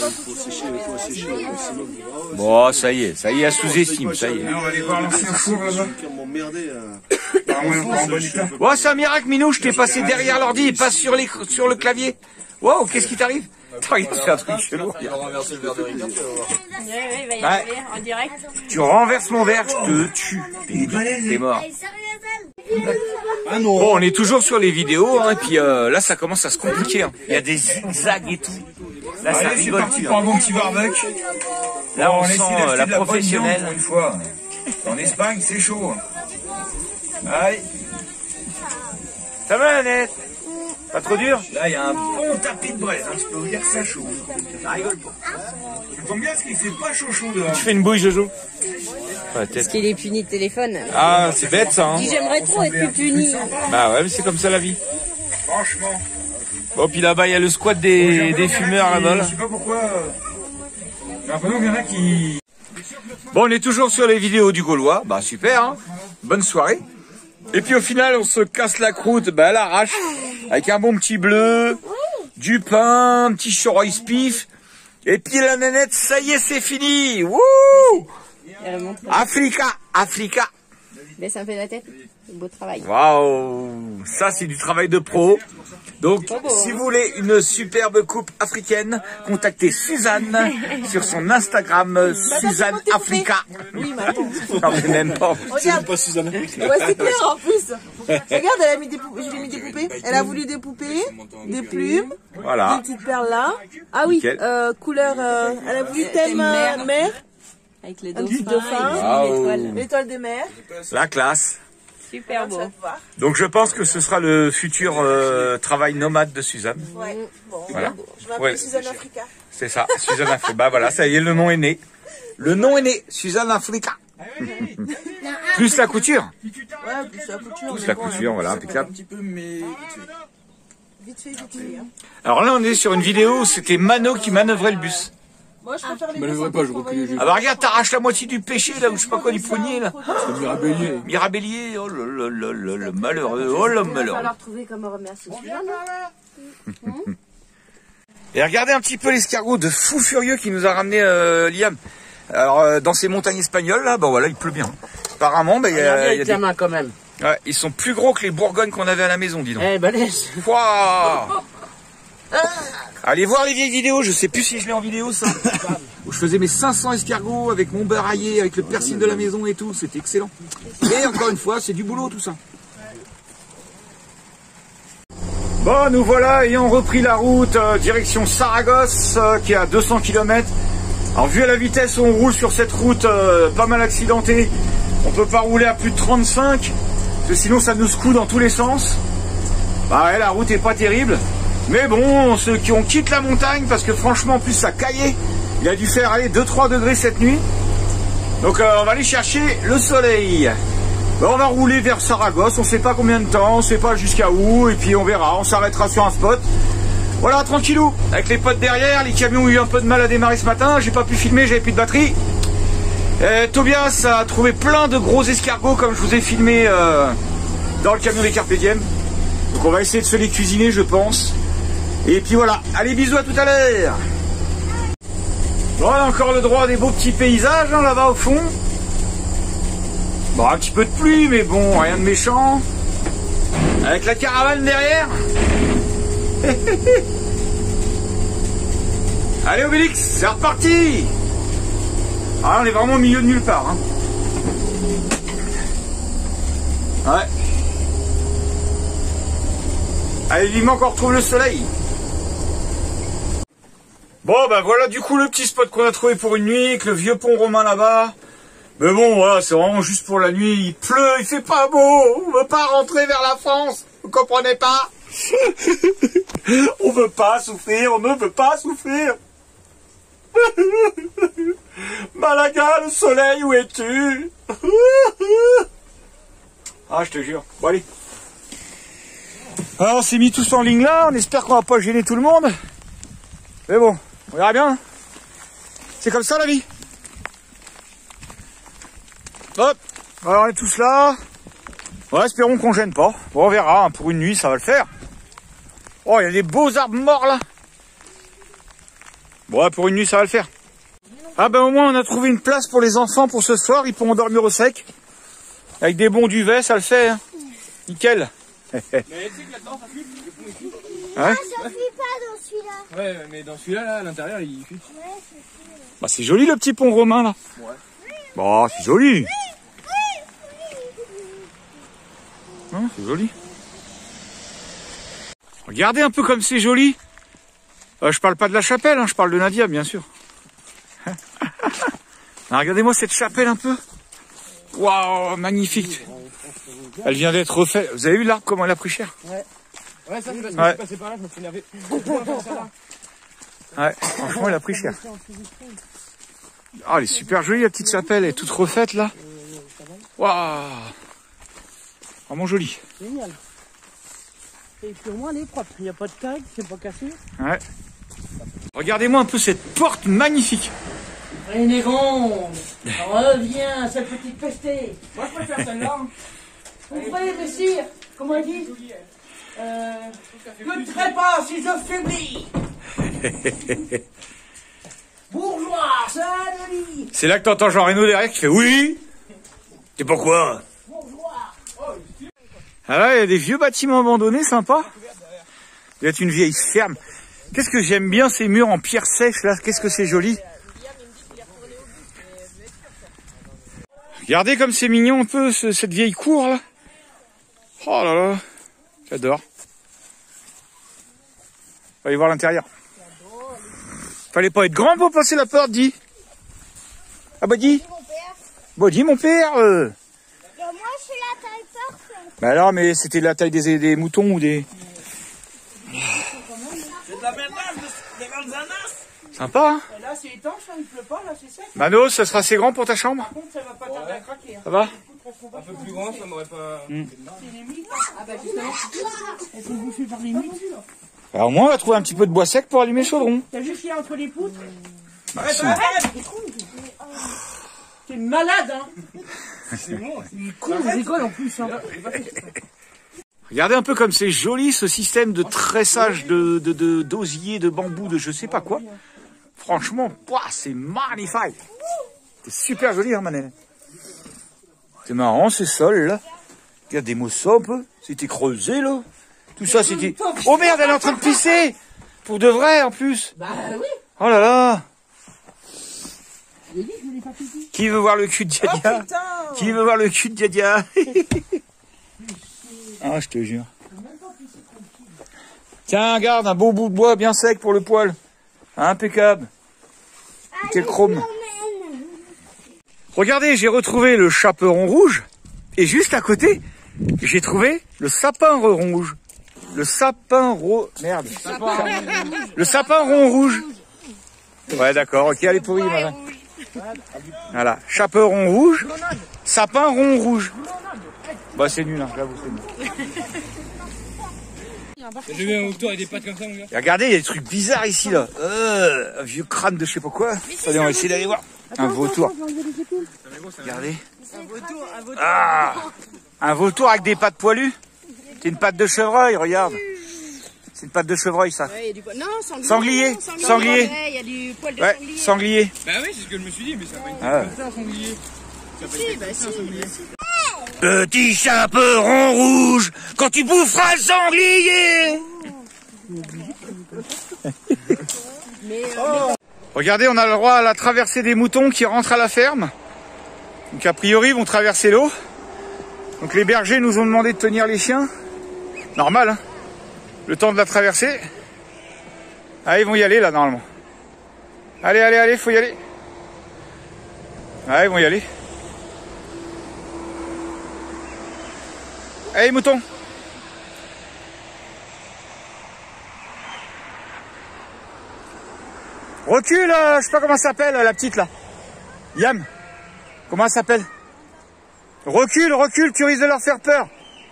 Bon, ça y est, ça y est, elle sous-estime, ça y est. On va aller voir l'ancien four là-bas. Ils m'ont emmerdé. Oh, c'est un miracle, Minou, je t'ai passé derrière l'ordi et pas sur, les, sur le clavier. Wow, qu'est-ce qui t'arrive? T'as regardé, c'est un truc chelou. Il va renverser le verre de Ricard, tu vas voir. Ouais, ouais, il va y Ouais. arriver en direct. Tu renverses mon verre, je te tue. T'es t'es mort. Ah non. Bon, on est toujours sur les vidéos, hein, et puis euh, là, ça commence à se compliquer. Hein. Il y a des zigzags et tout. Là, ça Allez, c'est rigole parti plus. pour un Hein. bon petit barbecue. Là, on essaie sent d'acheter euh, la de bonne professionnelle. viande pour une fois. En Espagne, c'est chaud. Allez. Ça va, Annette? Pas trop dur? Là, il y a un bon tapis de braise. Hein. Je peux vous dire que ça chaud. Ça rigole pas. Ça tombe bien parce qu'il fait pas chaud chaud dehors. Tu fais une bouille, Jojo? Ouais, Parce qu'il est puni de téléphone. ah, c'est bête, ça, hein? Dis, j'aimerais trop être plus puni. Bah ouais, mais c'est comme ça, la vie. Franchement. Bon, puis là-bas, il y a le squat des, des fumeurs, là-bas, là. Je sais pas pourquoi. euh, J'ai l'impression qu'il y en a qui. Bon, on est toujours sur les vidéos du Gaulois. Bah, super, hein. Bonne soirée. Et puis, au final, on se casse la croûte, bah, à l'arrache. Avec un bon petit bleu, du pain, un petit choroïs pif. Et puis, la nanette, ça y est, c'est fini. Wouh! Elle remonte. Africa, Africa. Baisse un peu la tête. Beau travail. Waouh, ça c'est du travail de pro. Donc, si vous voulez une superbe coupe africaine, contactez Suzanne sur son Instagram, Suzanne Africa. Oui, mais attends. Non, mais même pas. Regarde. Pas Suzanne Africa. Ouais, c'est clair en plus. Regarde, elle a mis des poupées. Je lui ai mis des poupées. Elle a voulu des poupées, des plumes, des Voilà. petites perles là. Ah oui, Nickel. euh, couleur. euh, elle a voulu thème euh, mer, Avec les un petit dauphins, dauphin, Waouh. l'étoile. l'étoile des mers. La classe. Super beau. Ça va te voir. Donc, je pense que ce sera le futur euh, travail nomade de Suzanne. Ouais. Bon, Voilà. je m'appelle Ouais. Suzanne Africa. C'est ça, Suzanne Africa. Bah voilà, ça y est, le nom est né. Le nom est né, Suzanne Africa. Plus la couture. Ouais, plus la couture. Plus mais la bon, couture, hein, voilà, ça impeccable. fait un petit peu, mais vite fait, vite fait. Hein. Alors là, on est sur une vidéo où c'était Mano qui manœuvrait le bus. Moi, je préfère les Mais ne bus vrai un pas, peu je pour recule les voyager. yeux. Ah bah regarde, t'arraches la moitié du péché là, ou je sais pas quoi, du poignet là. C'est Mirabellier. Mirabellier, oh là là là là, le malheureux, oh le Il va malheureux. falloir trouver comment remercier Suzanne. Et regardez un petit peu l'escargot de fou furieux qui nous a ramené euh, Liam. Alors euh, dans ces montagnes espagnoles là, bah voilà, il pleut bien. Apparemment, bah il y a, il y a des... mains quand même. ouais, ils sont plus gros que les bourgognes qu'on avait à la maison, dis donc. Eh, balèze. Pouah. Allez voir les vieilles vidéos, je sais plus si je l'ai en vidéo ça. Où je faisais mes cinq cents escargots avec mon beurre aillé, avec le persil de la maison et tout, c'était excellent. Et encore une fois, c'est du boulot tout ça. Bon, nous voilà ayant repris la route euh, direction Saragosse, euh, qui est à deux cents kilomètres. Alors vu à la vitesse où on roule sur cette route euh, pas mal accidentée, on peut pas rouler à plus de trente-cinq, parce que sinon ça nous secoue dans tous les sens. Bah ouais, la route est pas terrible. Mais bon, ceux qui ont quitté la montagne, parce que franchement en plus ça caillait, il a dû faire aller deux trois degrés cette nuit. Donc euh, on va aller chercher le soleil. Bon, on va rouler vers Saragosse, on sait pas combien de temps, on sait pas jusqu'à où, et puis on verra, on s'arrêtera sur un spot. Voilà, tranquillou, avec les potes derrière, les camions ont eu un peu de mal à démarrer ce matin, j'ai pas pu filmer, j'avais plus de batterie. Et Tobias a trouvé plein de gros escargots comme je vous ai filmé euh, dans le camion des Carpe Diem. Donc on va essayer de se les cuisiner je pense. Et puis voilà, allez bisous à tout à l'heure. Bon, on a encore le droit à des beaux petits paysages hein, là-bas au fond. Bon, un petit peu de pluie mais bon, rien de méchant. Avec la caravane derrière. Allez Obélix, c'est reparti. Ah, on est vraiment au milieu de nulle part hein. Ouais. Allez vivement qu'on retrouve le soleil. Bon bah voilà du coup le petit spot qu'on a trouvé pour une nuit, avec le vieux pont romain là-bas. Mais bon voilà, c'est vraiment juste pour la nuit, il pleut, il fait pas beau, on veut pas rentrer vers la France, vous comprenez pas? On veut pas souffrir, on ne veut pas souffrir. Malaga, le soleil, où es-tu? Ah, je te jure. Bon, allez. Alors, on s'est mis tous en ligne là, on espère qu'on va pas gêner tout le monde. Mais bon, on verra bien. C'est comme ça la vie. Hop, alors on est tous là. Ouais, espérons qu'on gêne pas. Bon, on verra, hein. Pour une nuit, ça va le faire. Oh, il y a des beaux arbres morts là. Bon, pour une nuit, ça va le faire. Ah ben au moins, on a trouvé une place pour les enfants pour ce soir. Ils pourront dormir au sec. Avec des bons duvets, ça le fait. Hein. Nickel. Mais tu sais que là-dedans, ça fuite. Ouais. Ah, ça fuit pas dans celui-là. Ouais, mais dans celui-là, là, à l'intérieur, il fuite. Ouais, c'est sûr. Bah, c'est joli le petit pont romain là. Ouais. Bon, c'est joli. Hein, c'est joli. Regardez un peu comme c'est joli. Euh, je parle pas de la chapelle, hein, je parle de Nadia, bien sûr. Regardez-moi cette chapelle un peu. Waouh, magnifique. Elle vient d'être refaite. Vous avez vu l'arbre, comment elle a pris cher? Ouais. Ouais, ça c'est parce que ouais. je suis passé par là, je me suis énervé. Ouais, franchement, elle a pris cher. Ah, elle est super jolie, la petite chapelle. Elle est toute refaite, là. Waouh. Vraiment jolie. Génial. Et puis au moins, elle est propre. Il n'y a pas de tag, c'est pas cassé. Ouais. Regardez-moi un peu cette porte magnifique. Rénégonde, reviens, cette petite pestée. Moi, je préfère celle-là. Ouvrez, messire, comment elle dit euh, que trépas si je faiblis. Bourgeois, salut. C'est là que t'entends Jean Reno derrière qui fait oui. C'est pourquoi? Bourgeois. Ah là, il y a des vieux bâtiments abandonnés, sympa. Il y a une vieille ferme. Qu'est-ce que j'aime bien ces murs en pierre sèche là. Qu'est-ce que c'est joli. Regardez comme c'est mignon un peu ce, cette vieille cour là. Oh là là, j'adore. On va aller voir l'intérieur. Fallait pas être grand pour passer la porte, dis. Ah bah dis. Bah dis mon père. Euh. Et moi je suis la taille parfaite. Bah alors mais c'était la taille des, des moutons ou des... C'est de la ménage, des grandes ananas. Sympa hein. Et là c'est étanche, hein, il pleut pas, là c'est sec. Mano, ça sera assez grand pour ta chambre? Par contre ça va pas tarder à craquer. Hein. Ça va? Un peu plus grand, ça m'aurait pas... Mm. Ah bah justement, elles sont bouffées par les mythes. Alors au moins on va trouver un petit peu de bois sec pour allumer le chaudron. T'as vu qu'il y a entre les poutres? Merci. T'es malade, hein. C'est bon. Il est con, il rigole en plus, hein. Regardez un peu comme c'est joli ce système de tressage de, de, de, d'osier, de bambou, de je sais pas quoi. Franchement, c'est magnifique. C'est super joli, hein, Manel. C'est marrant, ce sol, là. Regardez-moi ça un peu. C'était creusé, là. Tout ça, c'était... Oh merde, elle est en train de pisser. pour de vrai en plus. Bah oui. Oh là là. J'ai dit que je voulais pas pipi. Qui veut voir le cul de Diadia? Oh putain. Qui veut voir le cul de Diadia? Ah, je te jure. Tiens, regarde, un beau bout de bois bien sec pour le poil. Impeccable. Quel chrome. Regardez, j'ai retrouvé le chaperon rouge. Et juste à côté, j'ai trouvé le sapin rouge. Le sapin rond... Merde. Le sapin rond rouge. Ouais, d'accord. Ok, allez, pourri, madame. Voilà. Chaperon rouge. Sapin rond rouge. Bah, c'est nul, hein. J'avoue, c'est nul. J'ai vu un autour avec des pattes comme ça, mon gars. Et regardez, il y a des trucs bizarres ici, là. Euh, un vieux crâne de je sais pas quoi. Allez, on va essayer d'aller voir. Un vautour. Regardez. Un vautour, un vautour. Ah, un vautour avec des pattes poilues. C'est une patte de chevreuil, regarde. C'est une patte de chevreuil, ça. Ouais, y a du poil. Non, sanglier. Sanglier. Sanglier. Sanglier. Ouais, il y a du poil de Ouais, sanglier. sanglier. Bah oui, c'est ce que je me suis dit, mais ça va pas être Ah. comme ça, un sanglier. Ça va pas Si, être bah comme ça, un si, sanglier. bah si. Petit chaperon rouge, quand tu boufferas le sanglier. Mais, euh, Regardez, on a le droit à la traversée des moutons qui rentrent à la ferme. Donc a priori, ils vont traverser l'eau. Donc les bergers nous ont demandé de tenir les chiens. Normal, hein. Le temps de la traversée. Ah, ils vont y aller là, normalement. Allez, allez, allez, faut y aller. Ah, ils vont y aller. Allez, moutons. Recule, euh, je sais pas comment ça s'appelle, la petite là. Yam. Comment elle s'appelle? Recule, recule, tu risques de leur faire peur.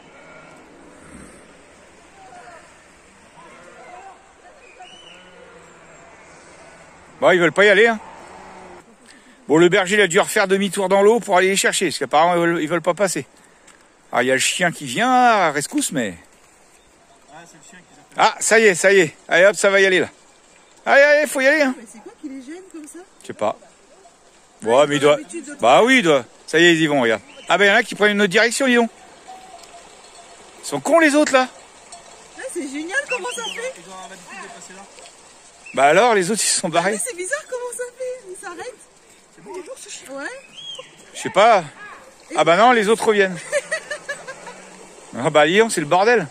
Bon, ils veulent pas y aller, hein. Bon, le berger, il a dû refaire demi-tour dans l'eau pour aller les chercher, parce qu'apparemment, ils veulent, ils veulent pas passer. Alors, il y a le chien qui vient, à rescousse, mais... Ah, ça y est, ça y est. Allez, hop, ça va y aller, là. Allez, allez, faut y aller, hein. Mais c'est quoi qui les gêne comme ça? Je sais pas. Bon, mais il doit... Bah oui, il doit... Ça y est, ils y vont, regarde. Ah ben, il y en a qui prennent une autre direction, dis donc. Ils sont cons, les autres, là. Ah, c'est génial, comment ça fait? Bah alors, les autres, ils se sont Mais barrés. c'est bizarre, comment ça fait? Ils s'arrêtent? C'est bon, bonjour, ce chien. Ouais. Je sais pas. Ah bah non, les autres reviennent. Ah bah Lyon, c'est le bordel.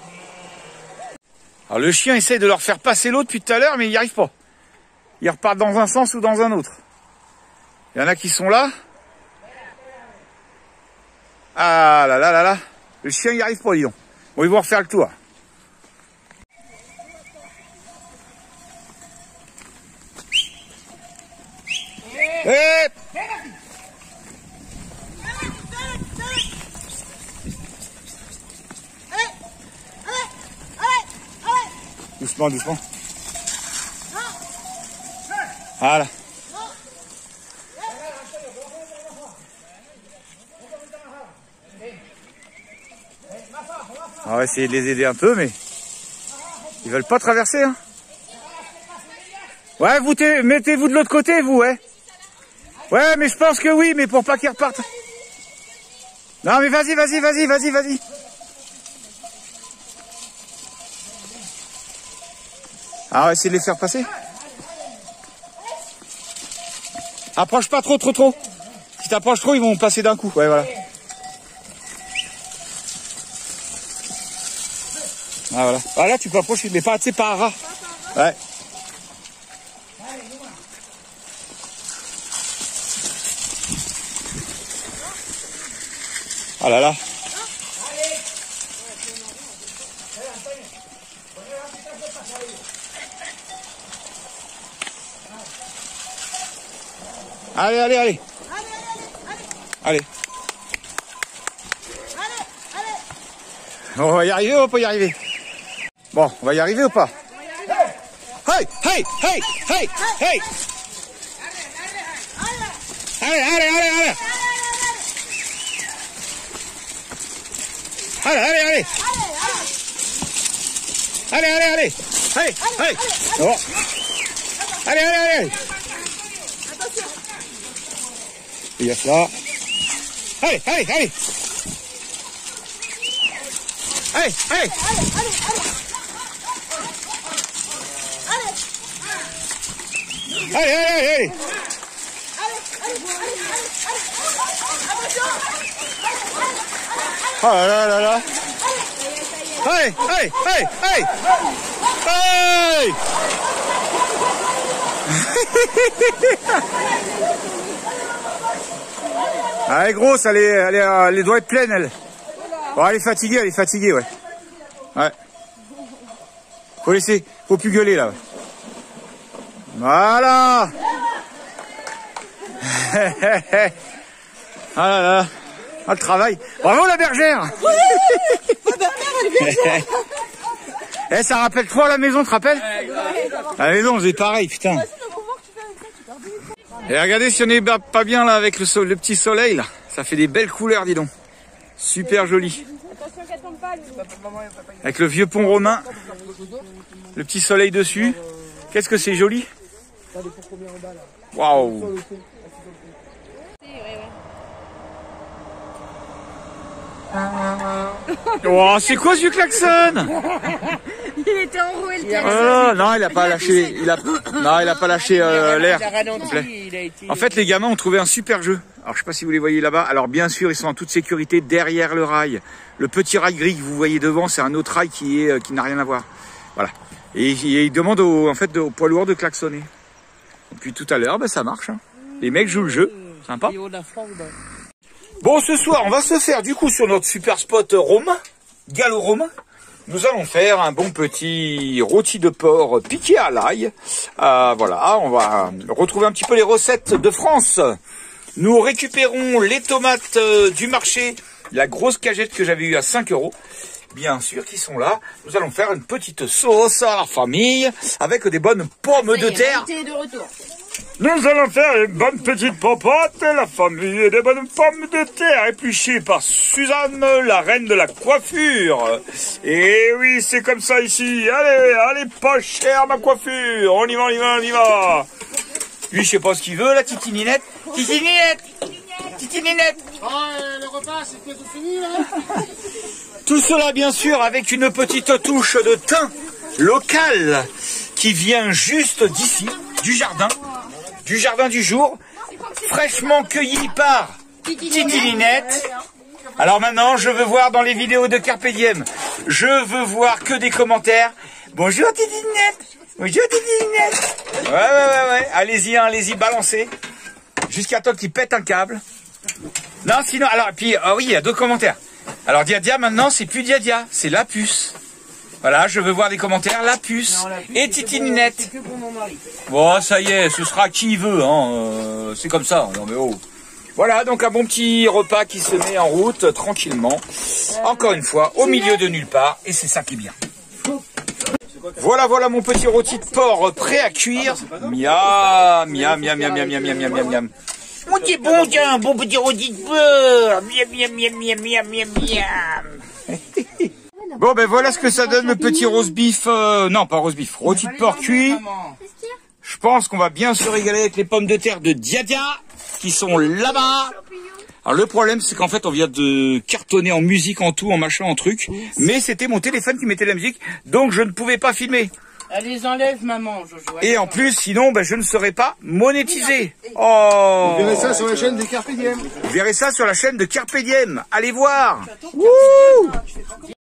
Alors le chien essaie de leur faire passer l'eau depuis tout à l'heure, mais il n'y arrive pas. Ils repartent dans un sens ou dans un autre. Il y en a qui sont là. Ah là là là là. Le chien n'y arrive pas, dis donc. Bon, ils vont refaire le tour. Eh! Doucement, doucement. Voilà. On va essayer de les aider un peu, mais ils veulent pas traverser, hein. Ouais, vous mettez-vous de l'autre côté, vous, ouais. Ouais, mais je pense que oui, mais pour pas qu'ils repartent. Non, mais vas-y, vas-y, vas-y, vas-y, vas-y. Ah, on va essayer de les faire passer. Approche pas trop, trop, trop. Si t'approches trop, ils vont passer d'un coup. Ouais, voilà. Ah, voilà. Ah, là, tu peux approcher, mais pas, tu sais, pas à ras. Ouais. Ah là là. Allez, allez, allez. Allez. On va y arriver ou on va pas y arriver? Bon, on va y arriver ou pas? Hey, hey, hey, hey, hey. Allez, allez, allez, allez. Allez, allez, allez. Allez, allez, allez. Allez, allez. Oh. Allez, allez, allez. Il y a ça. Allez, allez, allez. Allez, allez. Allez, allez, allez. Oh là là là là. Allez, allez, allez, allez. Allez. Elle est grosse, elle est, elle est, elle les doigts être pleines, elle. Bon, elle est fatiguée, elle est fatiguée, ouais. Ouais. Faut laisser, faut plus gueuler là. Voilà. Ah là là. Ah, le travail. Bravo la bergère. Oui. La bergère, elle est bien. Eh, ça rappelle trop à la maison, tu te rappelles? À la maison, on faisait pareil, putain. Et regardez si on est pas bien là avec le, so le petit soleil là. Ça fait des belles couleurs, dis donc. Super joli. Avec le vieux pont romain. Le petit soleil dessus. Qu'est-ce que c'est joli. Waouh. Oh, c'est quoi ce vieux klaxon? Il était enroué le klaxon. Oh, non, il a pas lâché. Il a, non, il a pas lâché euh, l'air. En fait, les gamins ont trouvé un super jeu. Alors, je sais pas si vous les voyez là-bas. Alors, bien sûr, ils sont en toute sécurité derrière le rail. Le petit rail gris que vous voyez devant, c'est un autre rail qui est qui n'a rien à voir. Voilà. Et, et ils demandent au, en fait au poids lourd de klaxonner. Et puis tout à l'heure, ben, ça marche. Hein. Les mecs jouent le jeu. Sympa. Bon, ce soir, on va se faire du coup sur notre super spot romain, gallo-romain. Nous allons faire un bon petit rôti de porc piqué à l'ail. Euh, voilà, on va retrouver un petit peu les recettes de France. Nous récupérons les tomates euh, du marché, la grosse cagette que j'avais eue à cinq euros. Bien sûr, qui sont là. Nous allons faire une petite sauce à la famille avec des bonnes pommes de terre. De retour. Nous allons faire une bonne petite popote, la famille et des bonnes pommes de terre épluchées par Suzanne, la reine de la coiffure. Et oui, c'est comme ça ici. Allez, allez, pas cher ma coiffure. On y va, on y va, on y va. Lui, je sais pas ce qu'il veut, la titininette. Titininette, titininette. Oh, le repas, c'est tout fini, là. Tout cela, bien sûr, avec une petite touche de thym local qui vient juste d'ici, du jardin. Du jardin du jour, fraîchement cueilli par Titininette. Alors maintenant, je veux voir dans les vidéos de Carpe Diem, je veux voir que des commentaires. Bonjour Titininette, bonjour Titininette. Ouais, ouais, ouais, ouais, allez-y, hein, allez-y, balancez. Jusqu'à temps qu'il pète un câble. Non, sinon, alors, puis, ah oui, il y a d'autres commentaires. Alors, Diadia, maintenant, c'est plus Diadia, c'est la puce. Voilà, je veux voir des commentaires, la puce, non, la puce et Titininette. C'est que pour mon mari. Bon, ça y est, ce sera qui veut, hein. Euh, c'est comme ça. Non mais oh. Voilà, donc un bon petit repas qui se met en route tranquillement. Encore une fois, au milieu de nulle part, et c'est ça qui est bien. Voilà, voilà mon petit rôti de porc prêt à cuire. Miam, miam, miam, miam, miam, miam, miam, miam, miam, miam. Oh, c'est bon, tiens, un bon petit rôti de porc. Miam, miam, miam, miam, miam, miam, miam. Bon ben voilà ce que ça donne le petit roast beef, euh, non pas roast beef, rôti de porc cuit. Je pense qu'on va bien se régaler avec les pommes de terre de Diadia qui sont là-bas. Alors le problème c'est qu'en fait on vient de cartonner en musique, en tout, en machin, en truc. Mais c'était mon téléphone qui mettait la musique, donc je ne pouvais pas filmer. Elle les enlève maman, Jojo. Et en plus sinon ben, je ne serais pas monétisé. Oh. Vous verrez ça sur la chaîne des Carpe Diem. Vous verrez ça sur la chaîne de Carpe Diem. Allez voir. Wouh.